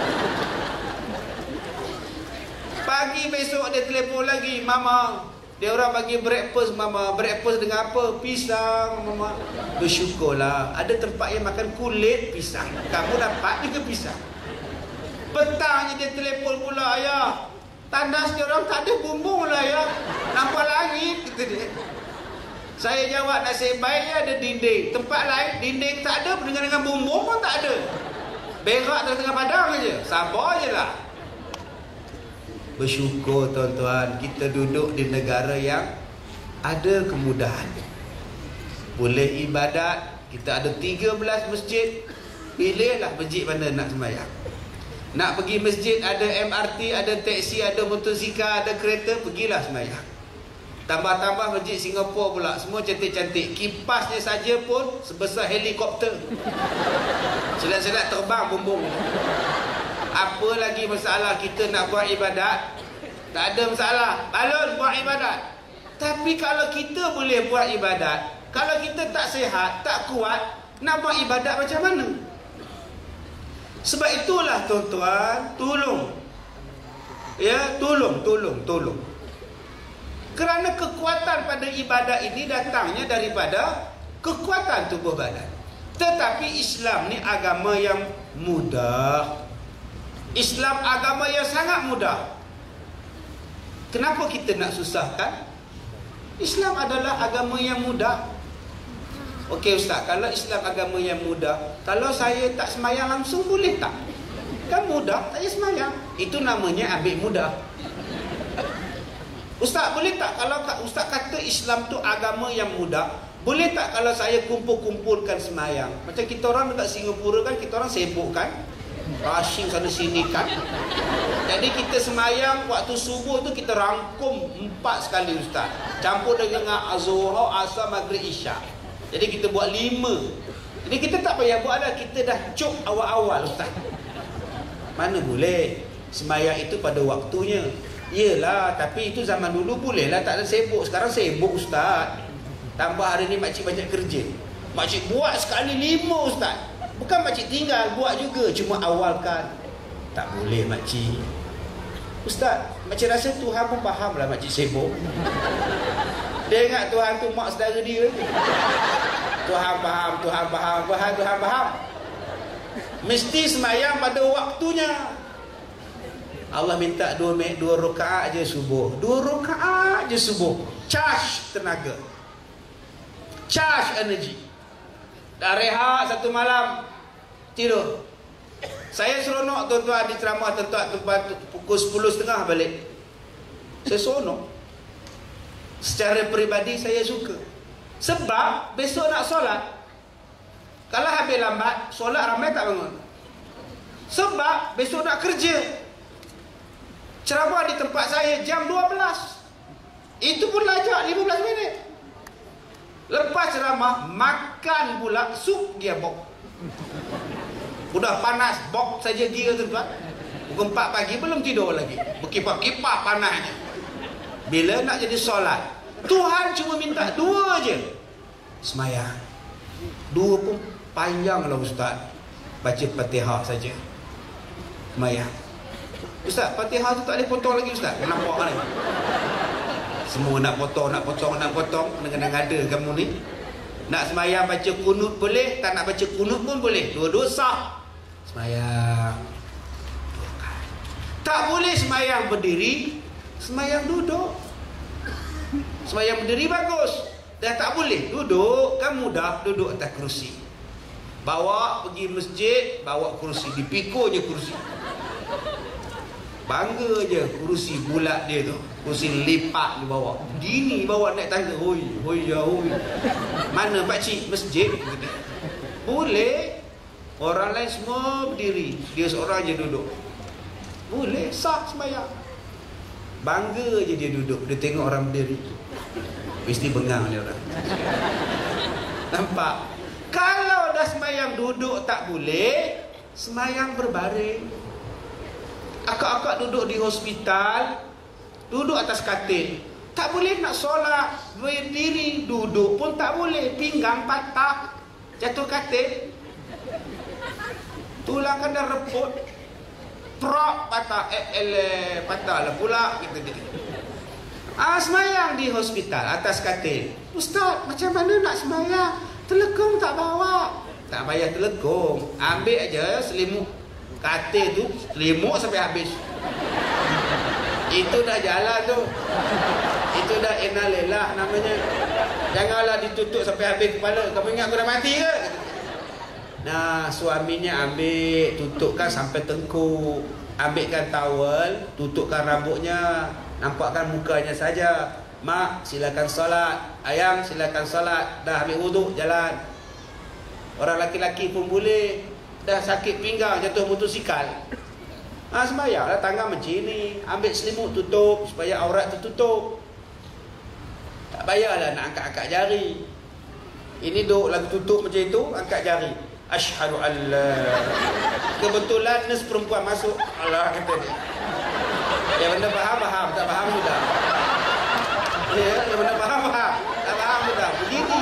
Pagi besok dia telefon lagi, mama, dia orang bagi breakfast mama. Breakfast dengan apa? Pisang mama. Bersyukurlah, ada tempat yang makan kulit pisang, kamu dapat juga pisang. Petangnya dia telefon pula, ayah, tandas dia orang tak ada bumbung lah ayah, nampak langit, kata dia. Saya jawab, nasib baiknya ada dinding. Tempat lain dinding tak ada, dengan bumbung pun tak ada, berak tengah-tengah padang aja. Sabar je lah. Bersyukur tuan-tuan, kita duduk di negara yang ada kemudahan. Boleh ibadat, kita ada 13 masjid. Pilihlah masjid mana nak sembahyang. Nak pergi masjid, ada MRT, ada teksi, ada motosikal, ada kereta, pergilah sembahyang. Tambah-tambah masjid Singapura pula, semua cantik-cantik. Kipasnya saja pun sebesar helikopter. Selat-selat terbang bumbung. Apa lagi masalah kita nak buat ibadat? Tak ada masalah, balon buat ibadat. Tapi kalau kita boleh buat ibadat, kalau kita tak sihat, tak kuat, nak buat ibadat macam mana? Sebab itulah tuan-tuan, tolong. Ya, tolong. Kerana kekuatan pada ibadat ini datangnya daripada kekuatan tubuh badan. Tetapi Islam ni agama yang mudah. Islam agama yang sangat mudah. Kenapa kita nak susahkan? Islam adalah agama yang mudah. Okey Ustaz, kalau Islam agama yang mudah, kalau saya tak semayang langsung boleh tak? Kan mudah, tak payah semayang. Itu namanya ambil mudah. Ustaz, boleh tak kalau Ustaz kata Islam tu agama yang mudah, boleh tak kalau saya kumpul-kumpulkan semayang? Macam kita orang dekat Singapura kan, kita orang sibuk kan, rushing sana sini kan. Jadi kita semayang waktu subuh tu kita rangkum 4 sekali Ustaz, campur dengan Zuhur, Asar, Maghrib, Isyak. Jadi kita buat 5. Jadi kita tak payah buat dah, kita dah cuk awal-awal Ustaz. Mana boleh semayang itu pada waktunya. Yelah, tapi itu zaman dulu boleh lah, tak ada sibuk. Sekarang sibuk Ustaz. Tambah hari ni makcik banyak kerja, makcik buat sekali 5 Ustaz. Bukan makcik tinggal, buat juga, cuma awalkan. Tak boleh makcik. Ustaz, makcik rasa Tuhan pun faham lah makcik sibuk. Dia ingat Tuhan tu mak saudara dia. Tuhan faham. Mesti semayang pada waktunya. Allah minta 2 rakaat je subuh. 2 rakaat je subuh. Charge tenaga, charge energi. Dah rehat 1 malam, tidur. Saya seronok tuan-tuan di ceramah tempat pukul 10.30 balik. Saya seronok. Secara peribadi saya suka. Sebab besok nak solat, kalau habis lambat solat ramai tak bangun. Sebab besok nak kerja. Ceramah di tempat saya jam 12. Itu pun lajak 15 minit. Lepas ceramah, makan pula sup gearbox. Udah panas, box saja dia tu tuan. Pukul 4 pagi belum tidur lagi, berkipas-kipas panasnya. Bila nak jadi solat, Tuhan cuma minta 2 je. Semayang 2 pun panjang lah Ustaz, baca Fatihah saja. Semayang Ustaz, Fatihah tu tak boleh potong lagi Ustaz. Nampak ni semua nak potong. Kadang-kadang ada kamu ni. Nak semayang baca kunut boleh, tak nak baca kunut pun boleh. Dua-dua sah. Semayang. Tak boleh semayang berdiri, semayang duduk. Semayang berdiri bagus. Dah tak boleh duduk, kan mudah duduk atas kerusi. Bawa pergi masjid, bawa kerusi, dipikul je kerusi. Bangga je kerusi bulat dia tu. Kerusi lipat dia bawa. Dini bawa naik tangga. Hoi, hoi ya hoi. Mana pakcik? Masjid. Boleh. Orang lain semua berdiri, dia seorang je duduk. Boleh, sah sembahyang. Bangga je dia duduk, dia tengok orang berdiri. Mesti bengang dia orang. Nampak? Kalau dah sembahyang duduk tak boleh, sembahyang berbaring. Akak-akak duduk di hospital, duduk atas katil. Tak boleh nak solat, berdiri, duduk pun tak boleh. Pinggang patah, jatuh katil. Tulang kan dah reput. Prok patah, patah lah pula kita jadi. Semayang di hospital atas katil. Ustaz, macam mana nak semayang? Telekung tak bawa. Tak payah telekung, ambil aja selimut katil tu, selimut sampai habis. Itu dah jalan tu. Itu dah innalillah namanya. Janganlah ditutup sampai habis kepala. Kamu ingat aku dah mati ke? Nah, suaminya ambil, tutupkan sampai tengkuk. Ambilkan towel, tutupkan rambutnya, nampakkan mukanya saja. Mak, silakan solat. Ayang, silakan solat. Dah ambil wuduk, jalan. Orang laki-laki pun boleh. Dah sakit pinggang, jatuh motosikal. Sembayanglah tangan macam ni. Ambil selimut, tutup supaya aurat tertutup. Tak payahlah nak angkat-angkat jari. Ini duk lagi tutup macam itu, angkat jari. Asyhadu alla. Kebetulan nurse perempuan masuk. Allah kata dia. Yang benda faham, tak faham sudah. Ya, yang benda faham, tak faham sudah. Begini.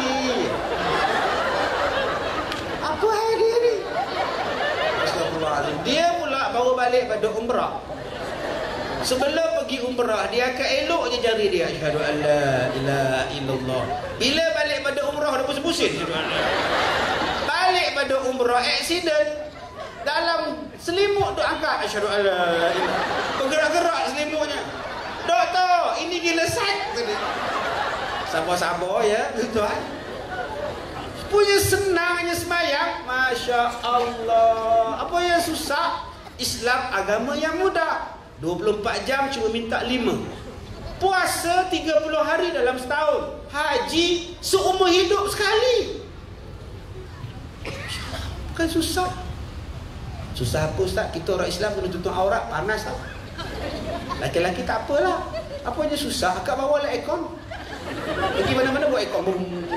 Apa hal dia ni? Astagfirullahaladzim. Dia pula baru balik pada umrah. Sebelum pergi umrah, dia akan elok je jari dia. Asyhadu alla ilaha illallah. Bila balik pada umrah, dah pusing-pusing. Balik pada umrah, aksiden. Dalam selimut duk angkat. Asyhadu alla ilaha. Bergerak-gerak selimutnya. Doktor, ini gila sat. Sabar-sabar ya, tuan. Punya senangnya sembahyang. Masya Allah. Apa yang susah? Islam agama yang mudah. 24 jam cuma minta 5. Puasa 30 hari dalam setahun. Haji seumur hidup sekali. Bukan susah. Susah apa Ustaz? Kita orang Islam kena tutup aurat, panas tak? Laki-laki tak apalah. Apa yang susah? Akak bawa lah aircon. Pergi mana-mana bawa aircon.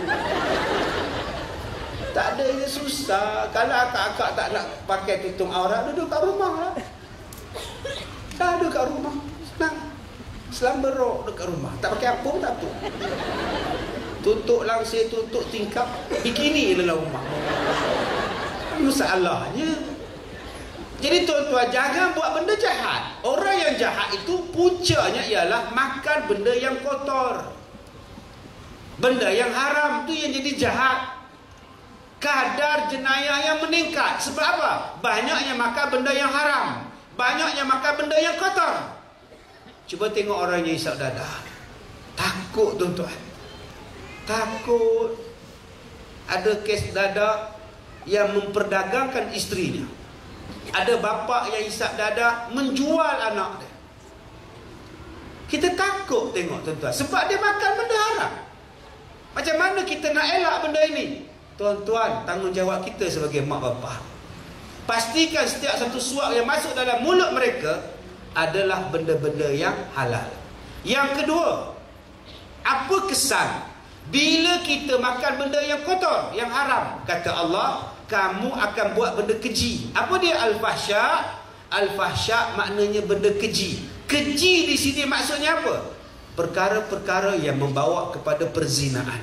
Tak ada yang susah. Kalau akak-akak tak nak pakai tutup aurat, duduk kat rumah lah. Dah duduk kat rumah. Senang. Islam berok dekat rumah. Tak pakai apa pun tak apa. Tutup langsir, tutup tingkap, bikini dalam rumah. Masalahnya. Jadi tuan-tuan, jangan buat benda jahat. Orang yang jahat itu puncanya ialah makan benda yang kotor. Benda yang haram tu yang jadi jahat. Kadar jenayah yang meningkat. Sebab apa? Banyaknya makan benda yang haram. Banyaknya makan benda yang kotor. Cuba tengok orang yang isap dadah. Takut tuan-tuan. Takut. Ada kes dadah yang memperdagangkan isterinya. Ada bapa yang isap dadah menjual anak dia. Kita takut tengok tuan-tuan. Sebab dia makan benda haram. Macam mana kita nak elak benda ini? Tuan-tuan, tanggungjawab kita sebagai mak bapa. Pastikan setiap satu suap yang masuk dalam mulut mereka adalah benda-benda yang halal. Yang kedua, apa kesan bila kita makan benda yang kotor, yang haram? Kata Allah, kamu akan buat benda keji. Apa dia al-fahsya? Al-fahsya maknanya benda keji. Keji di sini maksudnya apa? Perkara-perkara yang membawa kepada perzinaan.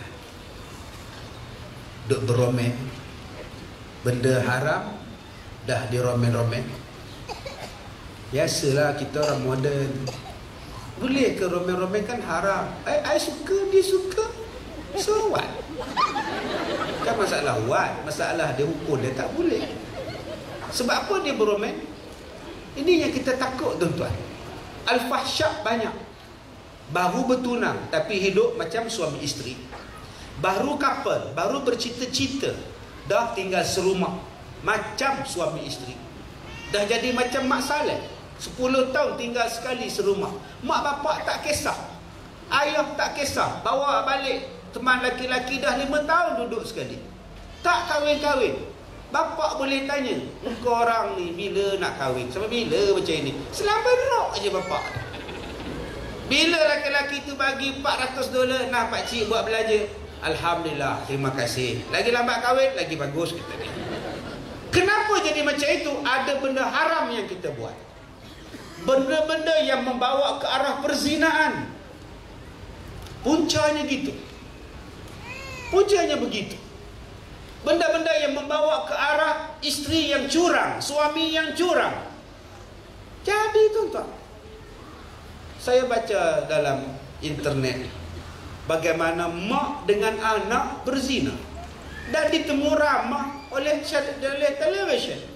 Duk beromen, benda haram dah diromen-romen. Biasalah kita orang moden. Boleh ke romen-romen? Kan haram. I suka, dia suka. So what? Bukan masalah wad, masalah dia ukur dia tak boleh. Sebab apa dia beromen? Ini yang kita takut tuan-tuan. Al-fahsyah banyak. Baru bertunang tapi hidup macam suami isteri. Baru couple, baru bercita-cita, dah tinggal serumah macam suami isteri. Dah jadi macam Mak Saleh, 10 tahun tinggal sekali serumah. Mak bapak tak kisah, ayah tak kisah, bawa balik teman laki-laki dah 5 tahun duduk sekali, tak kahwin-kahwin. Bapak boleh tanya, engkau orang ni bila nak kahwin, sampai bila macam ini? Selama rok je bapak. Bila laki-laki tu bagi $400, nah pakcik buat belanja, alhamdulillah, terima kasih. Lagi lambat kahwin, lagi bagus kita ni. Kenapa jadi macam itu? Ada benda haram yang kita buat, benda-benda yang membawa ke arah perzinaan. Puncanya gitu, puncanya begitu. Benda-benda yang membawa ke arah isteri yang curang, suami yang curang. Jadi tuan-tuan, saya baca dalam internet bagaimana mak dengan anak berzina dan ditemu ramah oleh televisyen,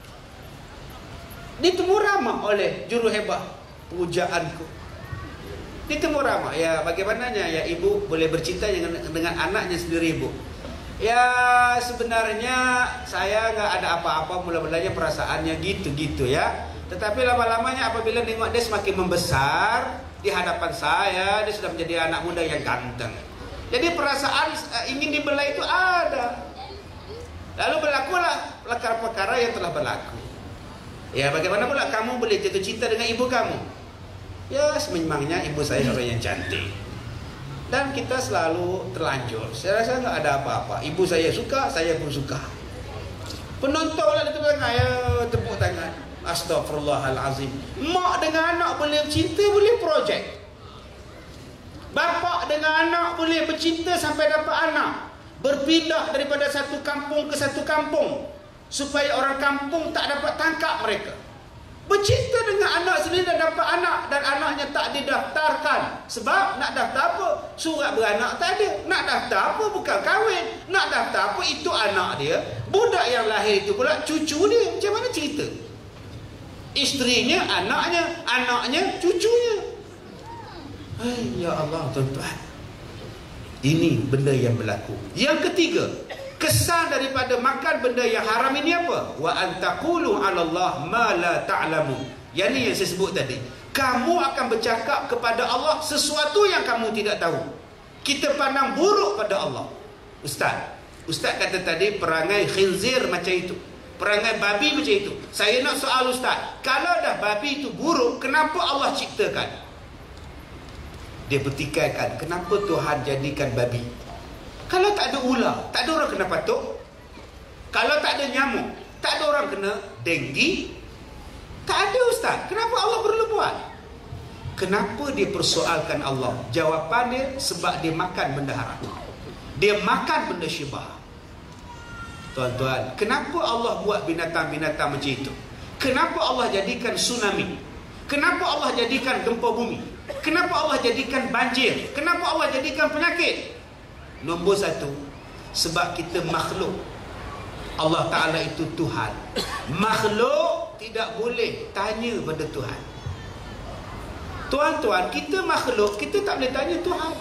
ditemu ramah oleh juruhebat pujaanku, ditemu ramah. Ya, bagaimananya ya ibu boleh bercinta dengan anaknya sendiri ibu? Ya sebenarnya saya nggak ada apa-apa, mula-mulanya perasaannya gitu-gitu ya. Tetapi lama-lamanya apabila tengok dia semakin membesar di hadapan saya, dia sudah menjadi anak muda yang ganteng. Jadi perasaan ingin dibela itu ada. Lalu berlakulah perkara-perkara yang telah berlaku. Ya, bagaimana pula kamu boleh jatuh cinta dengan ibu kamu? Ya, sememangnya ibu saya orang yang cantik. Dan kita selalu terlanjur. Saya rasa nggak ada apa-apa. Ibu saya suka, saya pun suka. Penonton lah tepuk tangan, ya tepuk tangan. Astaghfirullahalazim. Mak dengan anak boleh bercinta, boleh projek. Bapa dengan anak boleh bercinta sampai dapat anak. Berpindah daripada satu kampung ke satu kampung supaya orang kampung tak dapat tangkap mereka. Bercinta dengan anak sendiri dan dapat anak, dan anaknya tak didaftarkan. Sebab nak daftar apa? Surat beranak tak ada. Nak daftar apa? Bukan kahwin. Nak daftar apa? Itu anak dia. Budak yang lahir itu pula cucu dia. Macam mana cerita? Isterinya, anaknya, cucunya. Hai, ya Allah tuan-tuan, ini benda yang berlaku. Yang ketiga, kesan daripada makan benda yang haram ini apa? Wa antaqulu 'alallah ma la ta'lamun. Yang ni yang saya sebut tadi. Kamu akan bercakap kepada Allah sesuatu yang kamu tidak tahu. Kita pandang buruk pada Allah. Ustaz kata tadi perangai khinzir macam itu, perangai babi macam itu. Saya nak soal Ustaz, kalau dah babi itu buruk, kenapa Allah ciptakan? Dia bertikaikan, kenapa Tuhan jadikan babi? Kalau tak ada ular, tak ada orang kena patuk. Kalau tak ada nyamuk, tak ada orang kena denggi. Tak ada Ustaz. Kenapa Allah perlu buat? Kenapa dia persoalkan Allah? Jawapan dia, sebab dia makan benda haram. Dia makan benda syubhat. Tuan-tuan, kenapa Allah buat binatang-binatang macam itu? Kenapa Allah jadikan tsunami? Kenapa Allah jadikan gempa bumi? Kenapa Allah jadikan banjir? Kenapa Allah jadikan penyakit? Nombor satu, sebab kita makhluk. Allah Ta'ala itu Tuhan. Makhluk tidak boleh tanya pada Tuhan. Tuan-tuan, kita makhluk, kita tak boleh tanya Tuhan.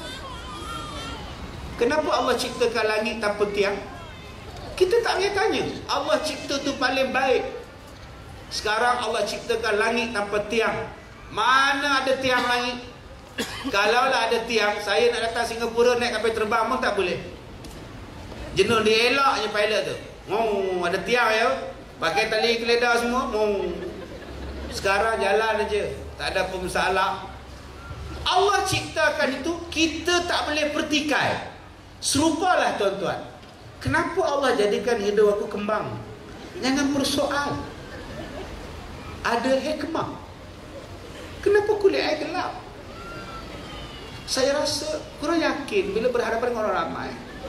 Kenapa Allah ciptakan langit tanpa tiang? Kita tak boleh tanya. Allah cipta tu paling baik. Sekarang Allah ciptakan langit tanpa tiang. Mana ada tiang langit? Kalaulah ada tiang, saya nak datang Singapura naik kapal terbang pun tak boleh. Jenuh dia elaknya pilot tu. Ada tiang ya, pakai tali keledar semua. Sekarang jalan aja, tak ada masalah. Allah ciptakan itu, kita tak boleh pertikai. Serupalah tuan-tuan, kenapa Allah jadikan hidung aku kembang? Jangan persoal. Ada hikmah. Kenapa kulit saya gelap? Saya rasa kurang yakin bila berhadapan dengan orang ramai.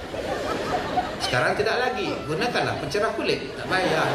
Sekarang tidak lagi. Gunakanlah pencerah kulit. Tak payah.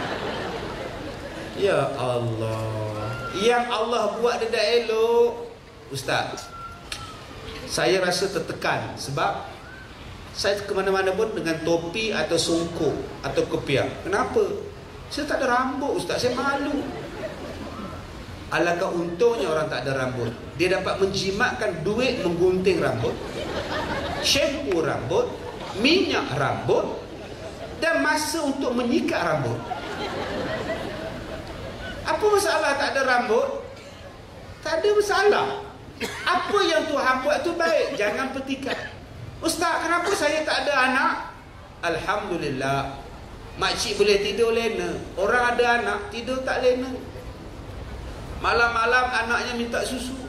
Ya Allah, yang Allah buat dia tak elok. Ustaz, saya rasa tertekan sebab Saya ke mana-mana pun dengan topi atau songkok atau kopiah. Kenapa? Saya tak ada rambut, Ustaz. Saya malu. Alangkah untungnya orang tak ada rambut. Dia dapat menjimatkan duit menggunting rambut, shampoo rambut, minyak rambut, dan masa untuk menyikat rambut. Apa masalah tak ada rambut? Tak ada masalah. Apa yang Tuhan buat tu baik, jangan petikan. Ustaz, kenapa saya tak ada anak? Alhamdulillah, makcik boleh tidur lena. Orang ada anak tidur tak lena. Malam-malam anaknya minta susu,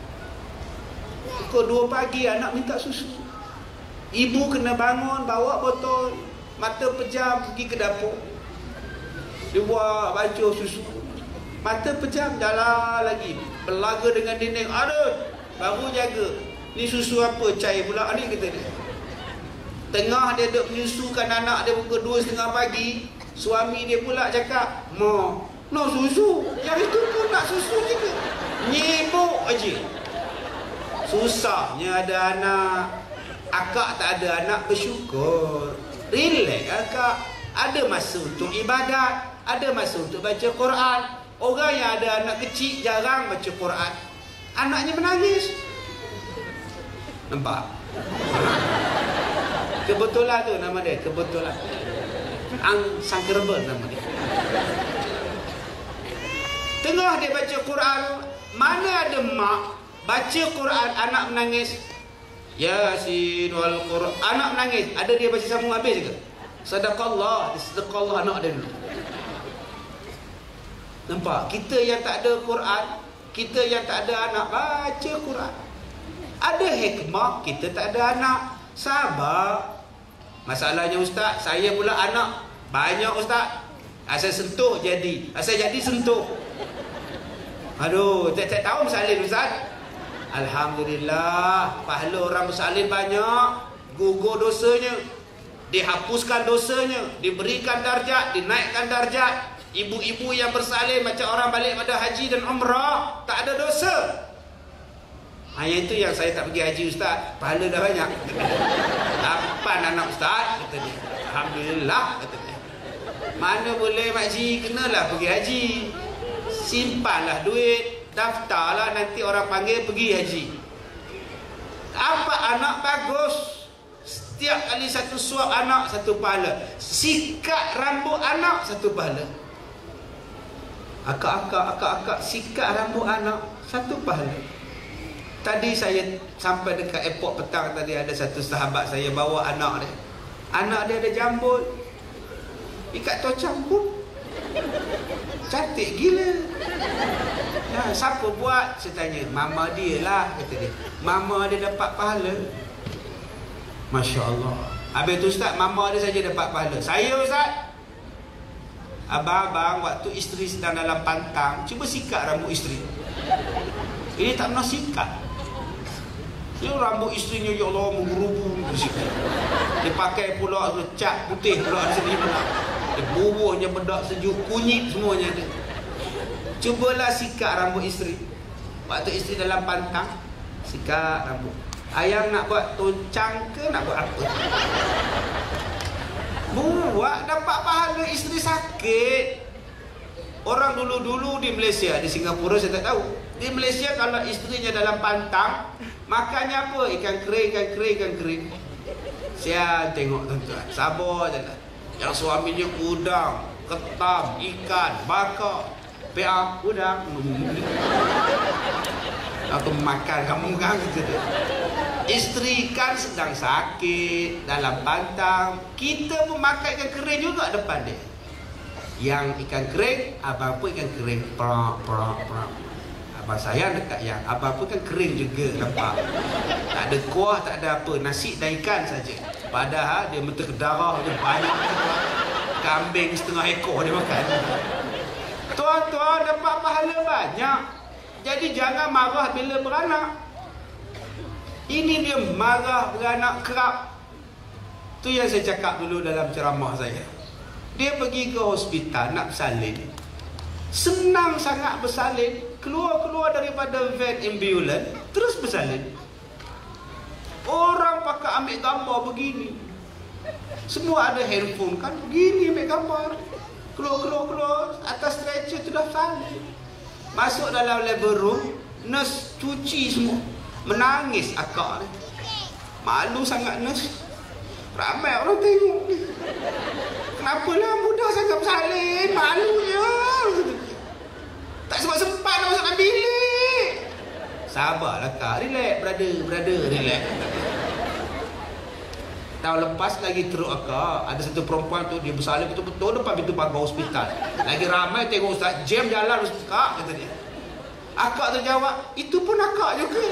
pukul 2 pagi anak minta susu. Ibu kena bangun, bawa botol, mata pejam pergi ke dapur. Dia buat baju susu, mata pejam, jalan lagi, berlaga dengan dinding. Aduh, baru jaga. Ni susu apa? Cair pula ni, kata dia. Tengah dia duk menyusukan anak dia pukul 2.30 pagi, suami dia pula cakap, "Ma, no susu." Yang itu pun nak susu juga. Nyibuk aja. Susahnya ada anak. Akak tak ada anak, bersyukur. Relax akak. Ada masa untuk ibadat, ada masa untuk baca Quran. Orang yang ada anak kecil jarang baca Quran, anaknya menangis. Nampak? Kebetulan tu nama dia, kebetulan. Sangkerbel nama dia. Tengah dia baca Quran, mana ada mak baca Quran anak menangis. Yasin wal Quran, anak menangis. Ada dia baca sambung habis ke? Sadaqallah, sadaqallah anak dia dulu. Nampak? Kita yang tak ada Quran, kita yang tak ada anak baca Quran. Ada hikmah, kita tak ada anak. Sabar. Masalahnya Ustaz, saya pula anak banyak Ustaz. Asal sentuh jadi, asal jadi sentuh. Aduh, tak tahu bersalin Ustaz. Alhamdulillah, pahala orang bersalin banyak. Gugur dosanya, dihapuskan dosanya, diberikan darjat, dinaikkan darjat. Ibu-ibu yang bersalin macam orang balik pada haji dan umrah, tak ada dosa. Hanya itu yang saya tak pergi haji Ustaz, pahala dah banyak. 8 anak Ustaz, kata dia. Alhamdulillah, kata dia. Mana boleh makcik, kenalah pergi haji. Simpanlah duit, daftarlah, nanti orang panggil pergi haji. Apa anak bagus, setiap kali satu suap anak satu pahala, sikat rambut anak satu pahala. Akak sikat rambut anak satu pahala. Tadi saya sampai dekat airport petang tadi, ada satu sahabat saya bawa anak dia. Anak dia ada jambul, ikat tocang pun cantik gila. Nah, siapa buat? Saya tanya. Mama dia lah, kata dia. Mama dia dapat pahala. Masya Allah. Habis tu Ustaz, mama dia saja dapat pahala. Saya Ustaz, abang-abang waktu isteri sedang dalam pantang, cuba sikat rambut isteri. Ini tak pernah sikat. Dia rambut isterinya, ya Allah, menggerubu. Dia pakai pula cat putih pula di sini pula. Dia bubuhnya bedak sejuk, kunyit semuanya ada. Cubalah sikat rambut isteri. Waktu isteri dalam pantang, sikat rambut. Ayang nak buat toncang ke nak buat apa? Buat, dapat pahala. Isteri sakit. Orang dulu-dulu di Malaysia, di Singapura saya tak tahu. Di Malaysia kalau isterinya dalam pantang, makannya apa? Ikan kering. Saya tengok tuan-tuan, sabar je lah. Yang suaminya udang, ketam, ikan, bakar, PA, udang. Aku makan kamu kan gitu. Isteri kan sedang sakit dalam pantang, kita pun makan ikan kering juga depan dia. Yang ikan kering, abang pun ikan kering, prak. Abang sayang dekat yang abang pun kan kering juga, nampak. Tak ada kuah, tak ada apa, nasi dan ikan saja. Padahal dia betul darah dia banyak. Kambing setengah ekor dia makan. Tuan-tuan dapat pahala banyak. Jadi jangan marah bila beranak. Ini dia marah beranak kerap. Tu yang saya cakap dulu dalam ceramah saya. Dia pergi ke hospital nak bersalin. Senang sangat bersalin. Keluar daripada van ambulans, terus bersalin. Orang pakai ambil gambar begini. Semua ada handphone kan, begini ambil gambar. Keluar. Atas stretcher tu dah salin. Masuk dalam labor room, nurse cuci semua. Menangis akak ni. Malu sangat nurse. Ramai orang tengok ni. Kenapalah mudah sangat bersalin, malunya. Tak sempat nak masuk dalam bilik. Sabarlah kak, relax brother, relax. Tahun lepas lagi teruk akak, ada satu perempuan tu dia bersalin betul-betul depan pintu pagar hospital. Lagi ramai tengok ustaz, jam jalan kak, kata dia. Akak terjawab, itu pun akak juga.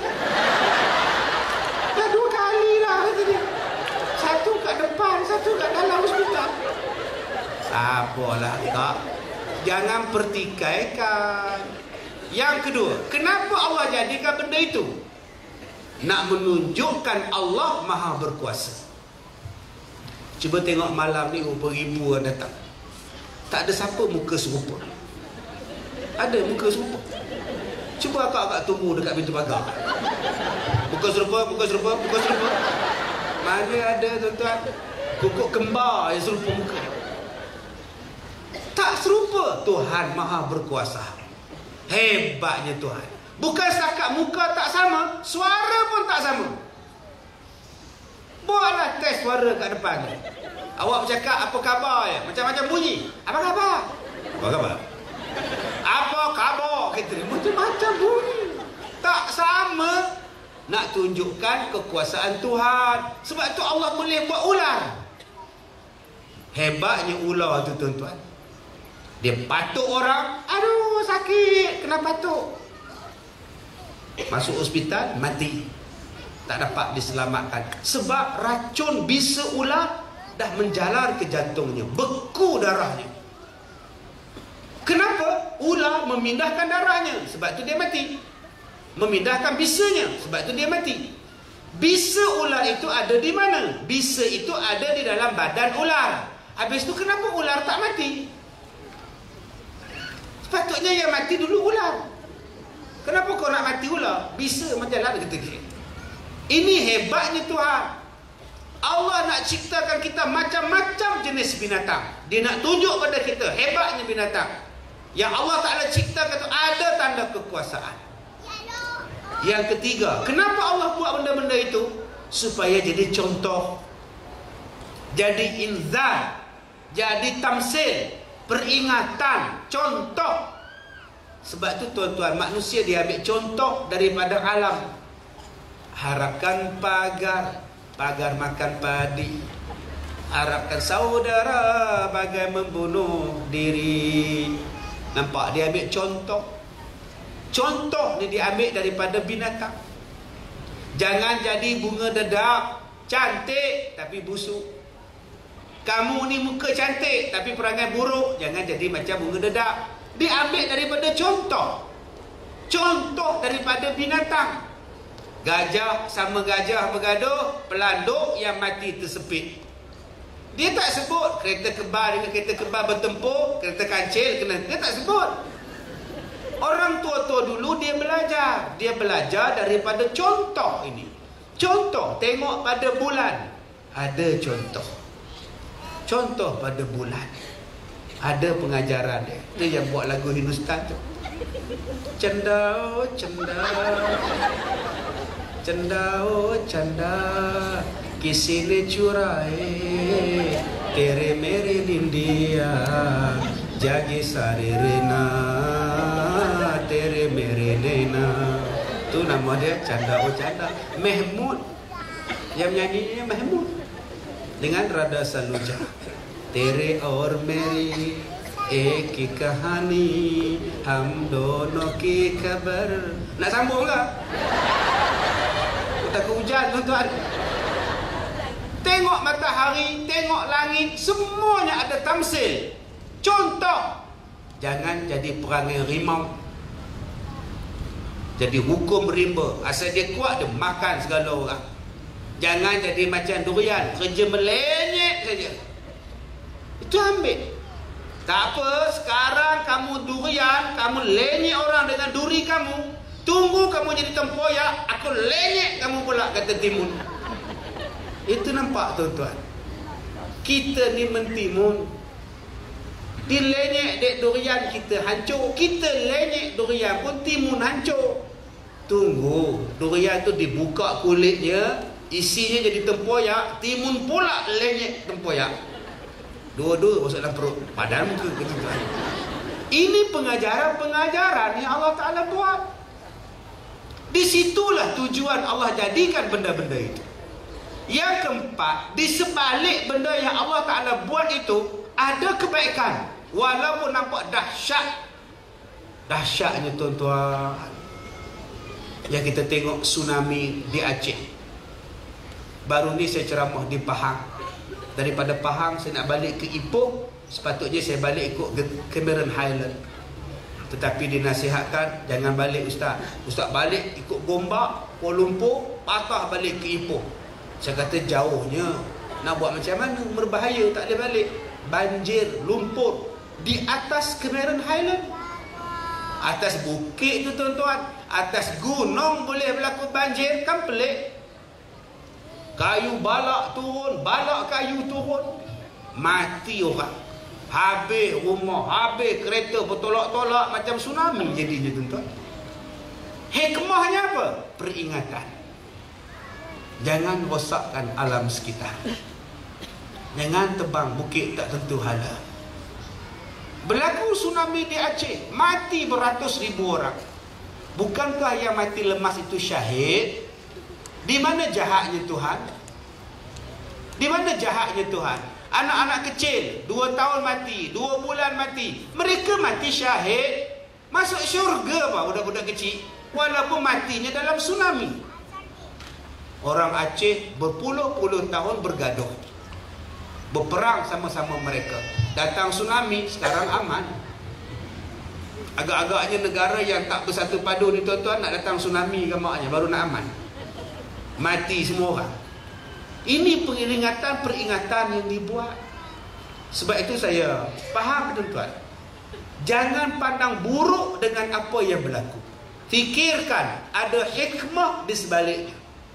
Dah 2 kali dah, kata dia. Satu kat depan, satu kat dalam hospital. Sabarlah kak, jangan pertikaikan. Yang kedua, kenapa Allah jadikan benda itu? Nak menunjukkan Allah Maha Berkuasa. Cuba tengok malam ni ribu orang datang. Tak ada siapa muka serupa. Ada muka serupa. Cuba akak tunggu dekat pintu pagar. Muka serupa. Mana ada tuan-tuan? Kukuk kembar yang serupa muka. Tak serupa. Tuhan Maha Berkuasa. Hebatnya Tuhan. Bukan setakat muka tak sama, suara pun tak sama. Buatlah test suara kat depan ni. Awak bercakap apa khabar ya? Macam-macam bunyi. Apa khabar? Apa khabar? Kita macam-macam bunyi. Tak sama. Nak tunjukkan kekuasaan Tuhan. Sebab tu Allah boleh buat ular. Hebatnya ular tu tuan-tuan. Dia patuk orang. Aduh sakit. Kena patuk. Masuk hospital mati. Tak dapat diselamatkan. Sebab racun bisa ular dah menjalar ke jantungnya. Beku darahnya. Kenapa? Ular memindahkan darahnya. Sebab tu dia mati. Memindahkan bisanya. Sebab tu dia mati. Bisa ular itu ada di mana? Bisa itu ada di dalam badan ular. Habis tu kenapa ular tak mati? Sepatutnya yang mati dulu ular. Kenapa kau nak mati ular? Bisa menjalar kita. Ini hebatnya Tuhan. Allah nak ciptakan kita macam-macam jenis binatang. Dia nak tunjuk pada kita hebatnya binatang. Yang Allah Ta'ala ciptakan itu ada tanda kekuasaan. Yang ketiga, kenapa Allah buat benda-benda itu? Supaya jadi contoh, jadi inzar, jadi tamsil, peringatan, contoh. Sebab tu tuan-tuan, manusia dia ambil contoh daripada alam. Harapkan pagar makan padi. Harapkan saudara bagai membunuh diri. Nampak dia ambil contoh. Contoh ni diambil daripada binatang. Jangan jadi bunga dedak, cantik tapi busuk. Kamu ni muka cantik tapi perangai buruk, jangan jadi macam bunga dedak. Diambil daripada contoh. Contoh daripada binatang. Gajah sama gajah bergaduh, pelanduk yang mati tersepit. Dia tak sebut kereta kebal dengan kereta kebal bertempur, kereta kancil kena. Dia tak sebut. Orang tua-tua dulu dia belajar. Dia belajar daripada contoh ini. Contoh, tengok pada bulan. Ada contoh. Contoh pada bulan. Ada pengajaran dia. Dia yang buat lagu Hindustan tu. Canda, oh canda. Canda, oh canda. Kisi ne churae tere mere nindiya jagi sare rena tere mere nena. Tu nama dia Canda oh Canda. Mahmud yang nyanyinya Mahmud dengan Radha Saluja. Tere aur meri ek hi kahani hum dono ki khabar. Nak sambung ke? Takut hujan tuan-tuan. Tengok matahari, tengok langit, semuanya ada tamsil. Contoh. Jangan jadi perangai rimau. Jadi hukum rimba. Asal dia kuat, dia makan segala orang. Jangan jadi macam durian, kerja melenyek saja. Itu ambil. Tak apa, sekarang kamu durian, kamu lenyek orang dengan duri kamu. Tunggu kamu jadi tempoyak, aku lenyek kamu pula, kata Timun. Itu nampak tuan-tuan. Kita ni mentimun. Dilenyek dek durian kita hancur. Kita lenyek durian pun timun hancur. Tunggu, durian tu dibuka kulitnya, isinya jadi tempoyak, timun pula lenyek tempoyak. Dua-dua masuk dalam perut. Padahal muka tuan-tuan. Ini pengajaran-pengajaran yang Allah Ta'ala buat. Di situlah tujuan Allah jadikan benda-benda itu. Yang keempat, di sebalik benda yang Allah Ta'ala buat itu ada kebaikan. Walaupun nampak dahsyat. Dahsyatnya tuan-tuan, yang kita tengok tsunami di Aceh. Baru ni saya ceramah di Pahang. Daripada Pahang saya nak balik ke Ipoh. Sepatutnya saya balik ikut Cameron Highland. Tetapi dinasihatkan, jangan balik Ustaz. Ustaz balik ikut Gombak, Kuala Lumpur, patah balik ke Ipoh. Saya kata jauhnya, nak buat macam mana? Berbahaya, tak boleh balik. Banjir, lumpur di atas Cameron Highland. Atas bukit tu tuan-tuan, atas gunung boleh berlaku banjir, kan pelik. Kayu balak turun, balak kayu turun, mati orang. Habis rumah, habis kereta bertolak-tolak, macam tsunami jadinya tuan-tuan. Hikmahnya apa? Peringatan. Jangan rosakkan alam sekitar. Jangan tebang bukit tak tentu hala. Berlaku tsunami di Aceh, mati beratus ribu orang. Bukankah yang mati lemas itu syahid? Di mana jahatnya Tuhan? Di mana jahatnya Tuhan? Anak-anak kecil 2 tahun mati, 2 bulan mati, mereka mati syahid, masuk syurga apa budak-budak kecil, walaupun matinya dalam tsunami. Orang Aceh berpuluh-puluh tahun bergaduh, berperang sama-sama mereka. Datang tsunami, sekarang aman. Agak-agaknya negara yang tak bersatu padu ni tuan-tuan, nak datang tsunami gamaknya baru nak aman. Mati semua orang. Ini peringatan yang dibuat. Sebab itu saya faham tuan-tuan, jangan pandang buruk dengan apa yang berlaku. Fikirkan ada hikmah di sebaliknya.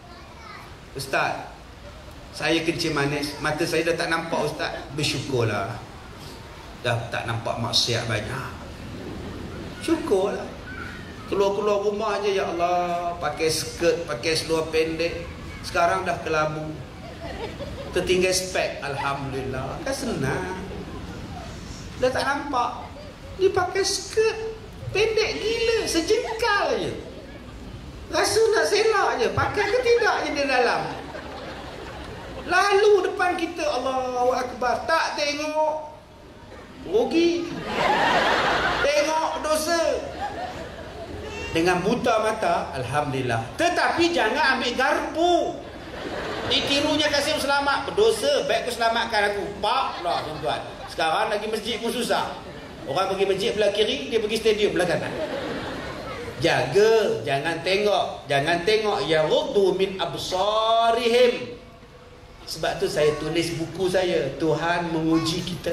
Ustaz, saya kencing manis, mata saya dah tak nampak Ustaz. Bersyukurlah, dah tak nampak maksiat banyak. Syukurlah. Keluar-keluar rumah je, ya Allah, pakai skirt, pakai seluar pendek, sekarang dah kelabu, tertinggal spek, alhamdulillah. Kan senang. Dah tak nampak. Dia pakai skirt pendek gila, sejengkal je. Rasa nak selak je, pakai ke tidak je di dalam. Lalu depan kita, Allahu Akbar, tak tengok, rugi. Tengok dosa. Dengan buta mata, alhamdulillah. Tetapi jangan ambil garpu. Ditirunya Kasim selamat, berdosa, baik aku selamatkan aku. Pak lah tuan-tuan. Sekarang lagi masjid pun susah. Orang pergi masjid belah kiri, dia pergi stadium belah kanan. Jaga, jangan tengok. Jangan tengok. Yaghuddu min absarihim. Sebab tu saya tulis buku saya, Tuhan menguji kita.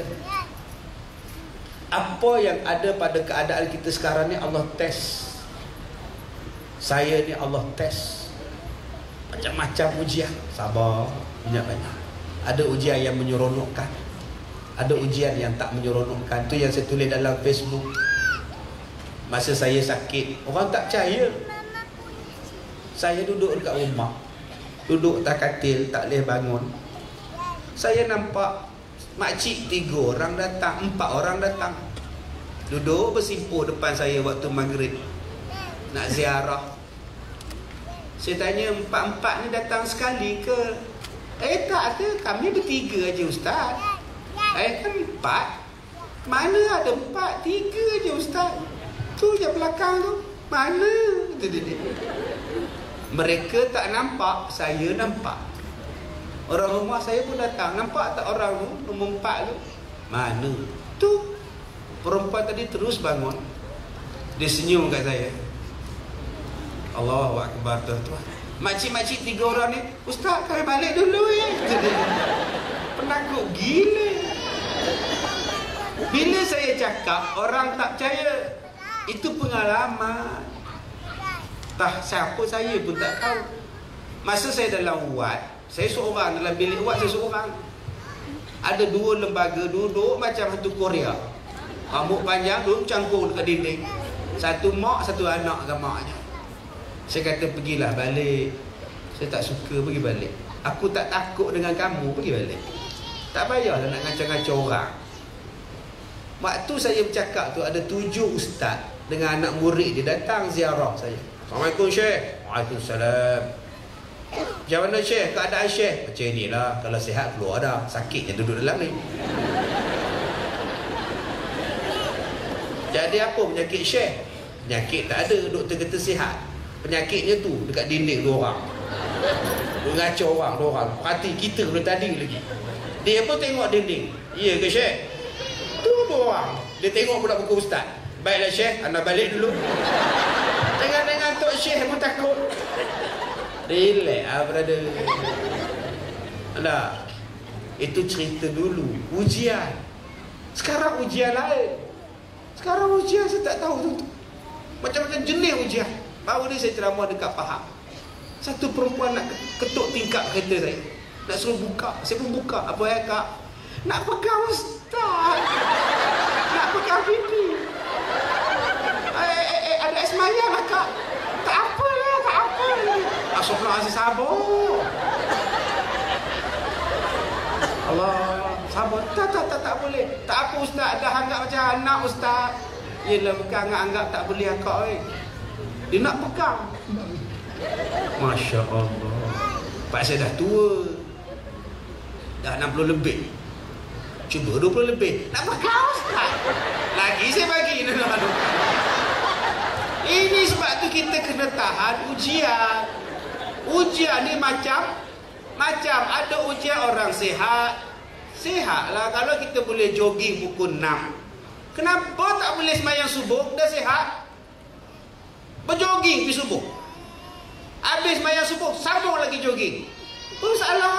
Apa yang ada pada keadaan kita sekarang ni Allah test. Saya ni Allah test. Macam-macam ujian. Sabar, banyak-banyak. Ada ujian yang menyeronokkan, ada ujian yang tak menyeronokkan. Tu yang saya tulis dalam Facebook. Masa saya sakit, orang tak percaya. Saya duduk dekat rumah, duduk atas katil, tak boleh bangun. Saya nampak makcik 3 orang datang, 4 orang datang, duduk bersimpuh depan saya waktu maghrib, nak ziarah. Saya tanya, 4-4 ni datang sekali ke? Tak ada, kami bertiga aja Ustaz. Kan 4? Mana ada 4? 3 aja Ustaz. Tu je belakang tu. Mana? Mereka tak nampak, saya nampak. Orang rumah saya pun datang. Nampak tak orang tu, nombor 4 tu? Mana? Tu. Perempuan tadi terus bangun. Dia senyum kat saya. Allahu Akbar tuan-tuan. Makcik-makcik 3 orang ni, Ustaz kami balik dulu Penakut gila. Bila saya cakap, orang tak percaya. Itu pengalaman. Siapa saya pun tak tahu. Masa saya dalam wad, Saya seorang dalam bilik awak, saya seorang. Ada 2 lembaga duduk macam hantu Korea. Rambut panjang, duduk cangkung dekat dinding. Satu mak, satu anak dengan maknya. Saya kata, pergilah balik. Saya tak suka, pergi balik. Aku tak takut dengan kamu, pergi balik. Tak payahlah nak ngacau-ngacau orang. Waktu saya bercakap tu, ada 7 ustaz dengan anak murid dia datang ziarah saya. Assalamualaikum Syekh. Waalaikumsalam. Macam mana Syekh? Keadaan Syekh? Macam inilah. Kalau sihat keluar dah. Sakitnya duduk dalam ni. Jadi apa penyakit Syekh? Penyakit tak ada. Doktor kata sihat. Penyakitnya tu dekat dinding 2 orang. Mengacau orang 2 orang. Perhati kita dari tadi lagi. Dia pun tengok dinding. Ya ke Syekh? Tu 2 orang. Dia tengok pula buku ustaz. Baiklah Syekh, anda balik dulu. Dengan Tok Syekh pun takut. Relax lah brother. Alah, itu cerita dulu. Ujian. Sekarang ujian lain. Sekarang ujian saya tak tahu tu. Macam-macam jenis ujian. Baru ni saya ceramah dekat Pahang. Satu perempuan nak ketuk tingkap kereta saya. Nak suruh buka. Saya pun buka. Apa ya kak? Nak pegang ustaz. Nak pegang pipi. Ada es maya lah kak. Tak apa lah, tak apa. Astagfirullah, saya sabar. Allah, sabar. Tak boleh. Tak apa ustaz, dah anggap macam anak ustaz. Yelah, bukan anggap tak boleh akak. Dia nak pegang. Masya Allah. Pak saya dah tua. Dah 60 lebih. Cuba 20 lebih. Nak pegang ustaz. Lagi saya bagi. Ini sebab tu kita kena tahan ujian. Ujian ni macam ada ujian orang sihat. Sihatlah kalau kita boleh jogging pukul 6. Kenapa tak boleh sembahyang subuh? Dah sihat. Berjogging pergi subuh. Habis sembahyang subuh, sambung lagi jogging. Apa masalah?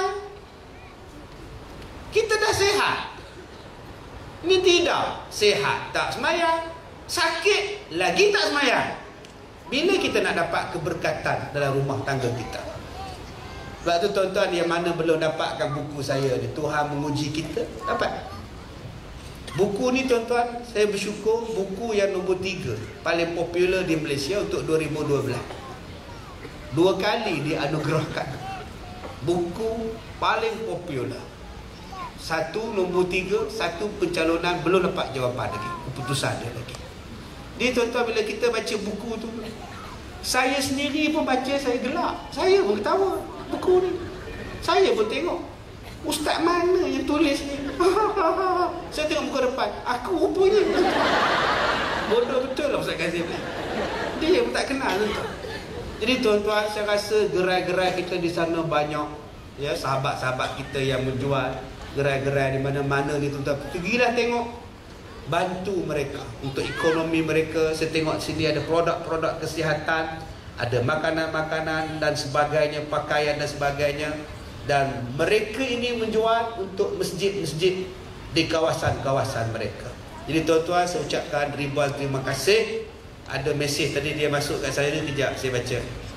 Kita dah sihat. Ini tidak. Sihat tak sembahyang. Sakit lagi tak sembahyang. Bila kita nak dapat keberkatan dalam rumah tangga kita? Sebab tu tuan-tuan yang mana belum dapatkan buku saya ni, Tuhan menguji kita, dapat. Buku ni tuan-tuan, saya bersyukur buku yang nombor 3 paling popular di Malaysia untuk 2012. 2 kali dianugerahkan buku paling popular. 1 nombor 3, 1 pencalonan belum dapat jawapan lagi, keputusan dia lagi. Dia tuan-tuan bila kita baca buku tu, saya sendiri pun baca, saya gelak. Saya pun ketawa buku ni. Saya pun tengok ustaz mana yang tulis ni. Saya tengok muka depan, aku rupanya bodoh betul lah Ustaz Kazim. Dia pun tak kenal tuan. Jadi tuan-tuan, saya rasa gerai-gerai kita di sana banyak, ya, sahabat-sahabat kita yang menjual gerai-gerai di mana-mana ni tuan-tuan. Pergilah tengok, bantu mereka untuk ekonomi mereka. Saya tengok sini ada produk-produk kesihatan, ada makanan-makanan dan sebagainya, pakaian dan sebagainya. Dan mereka ini menjual untuk masjid-masjid di kawasan-kawasan mereka. Jadi tuan-tuan, saya ucapkan ribuan terima kasih. Ada mesej tadi dia masuk kat saya ni, kejap saya baca.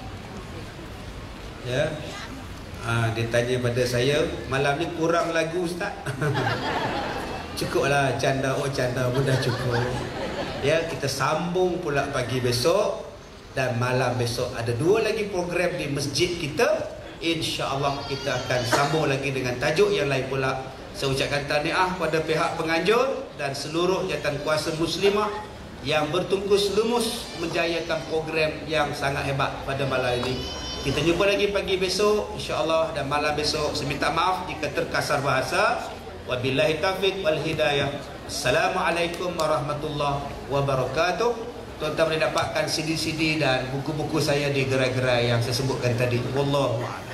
Ya. Dia tanya pada saya, malam ni kurang lagu ustaz? Cukuplah canda, canda pun dah cukup. Ya, kita sambung pula pagi besok dan malam besok ada 2 lagi program di masjid kita. InsyaAllah kita akan sambung lagi dengan tajuk yang lain pula. Saya ucapkan tahniah pada pihak penganjur dan seluruh jawatan kuasa muslimah yang bertungkus lumus menjayakan program yang sangat hebat pada malam ini. Kita jumpa lagi pagi besok insyaAllah, dan malam besok saya minta maaf jika terkasar bahasa. Wabillahi taufiq wal hidayah. Assalamualaikum warahmatullahi wabarakatuh. Tuan-tuan boleh dapatkan CD-CD dan buku-buku saya di gerai-gerai yang saya sebutkan tadi. Wallahu a'lam.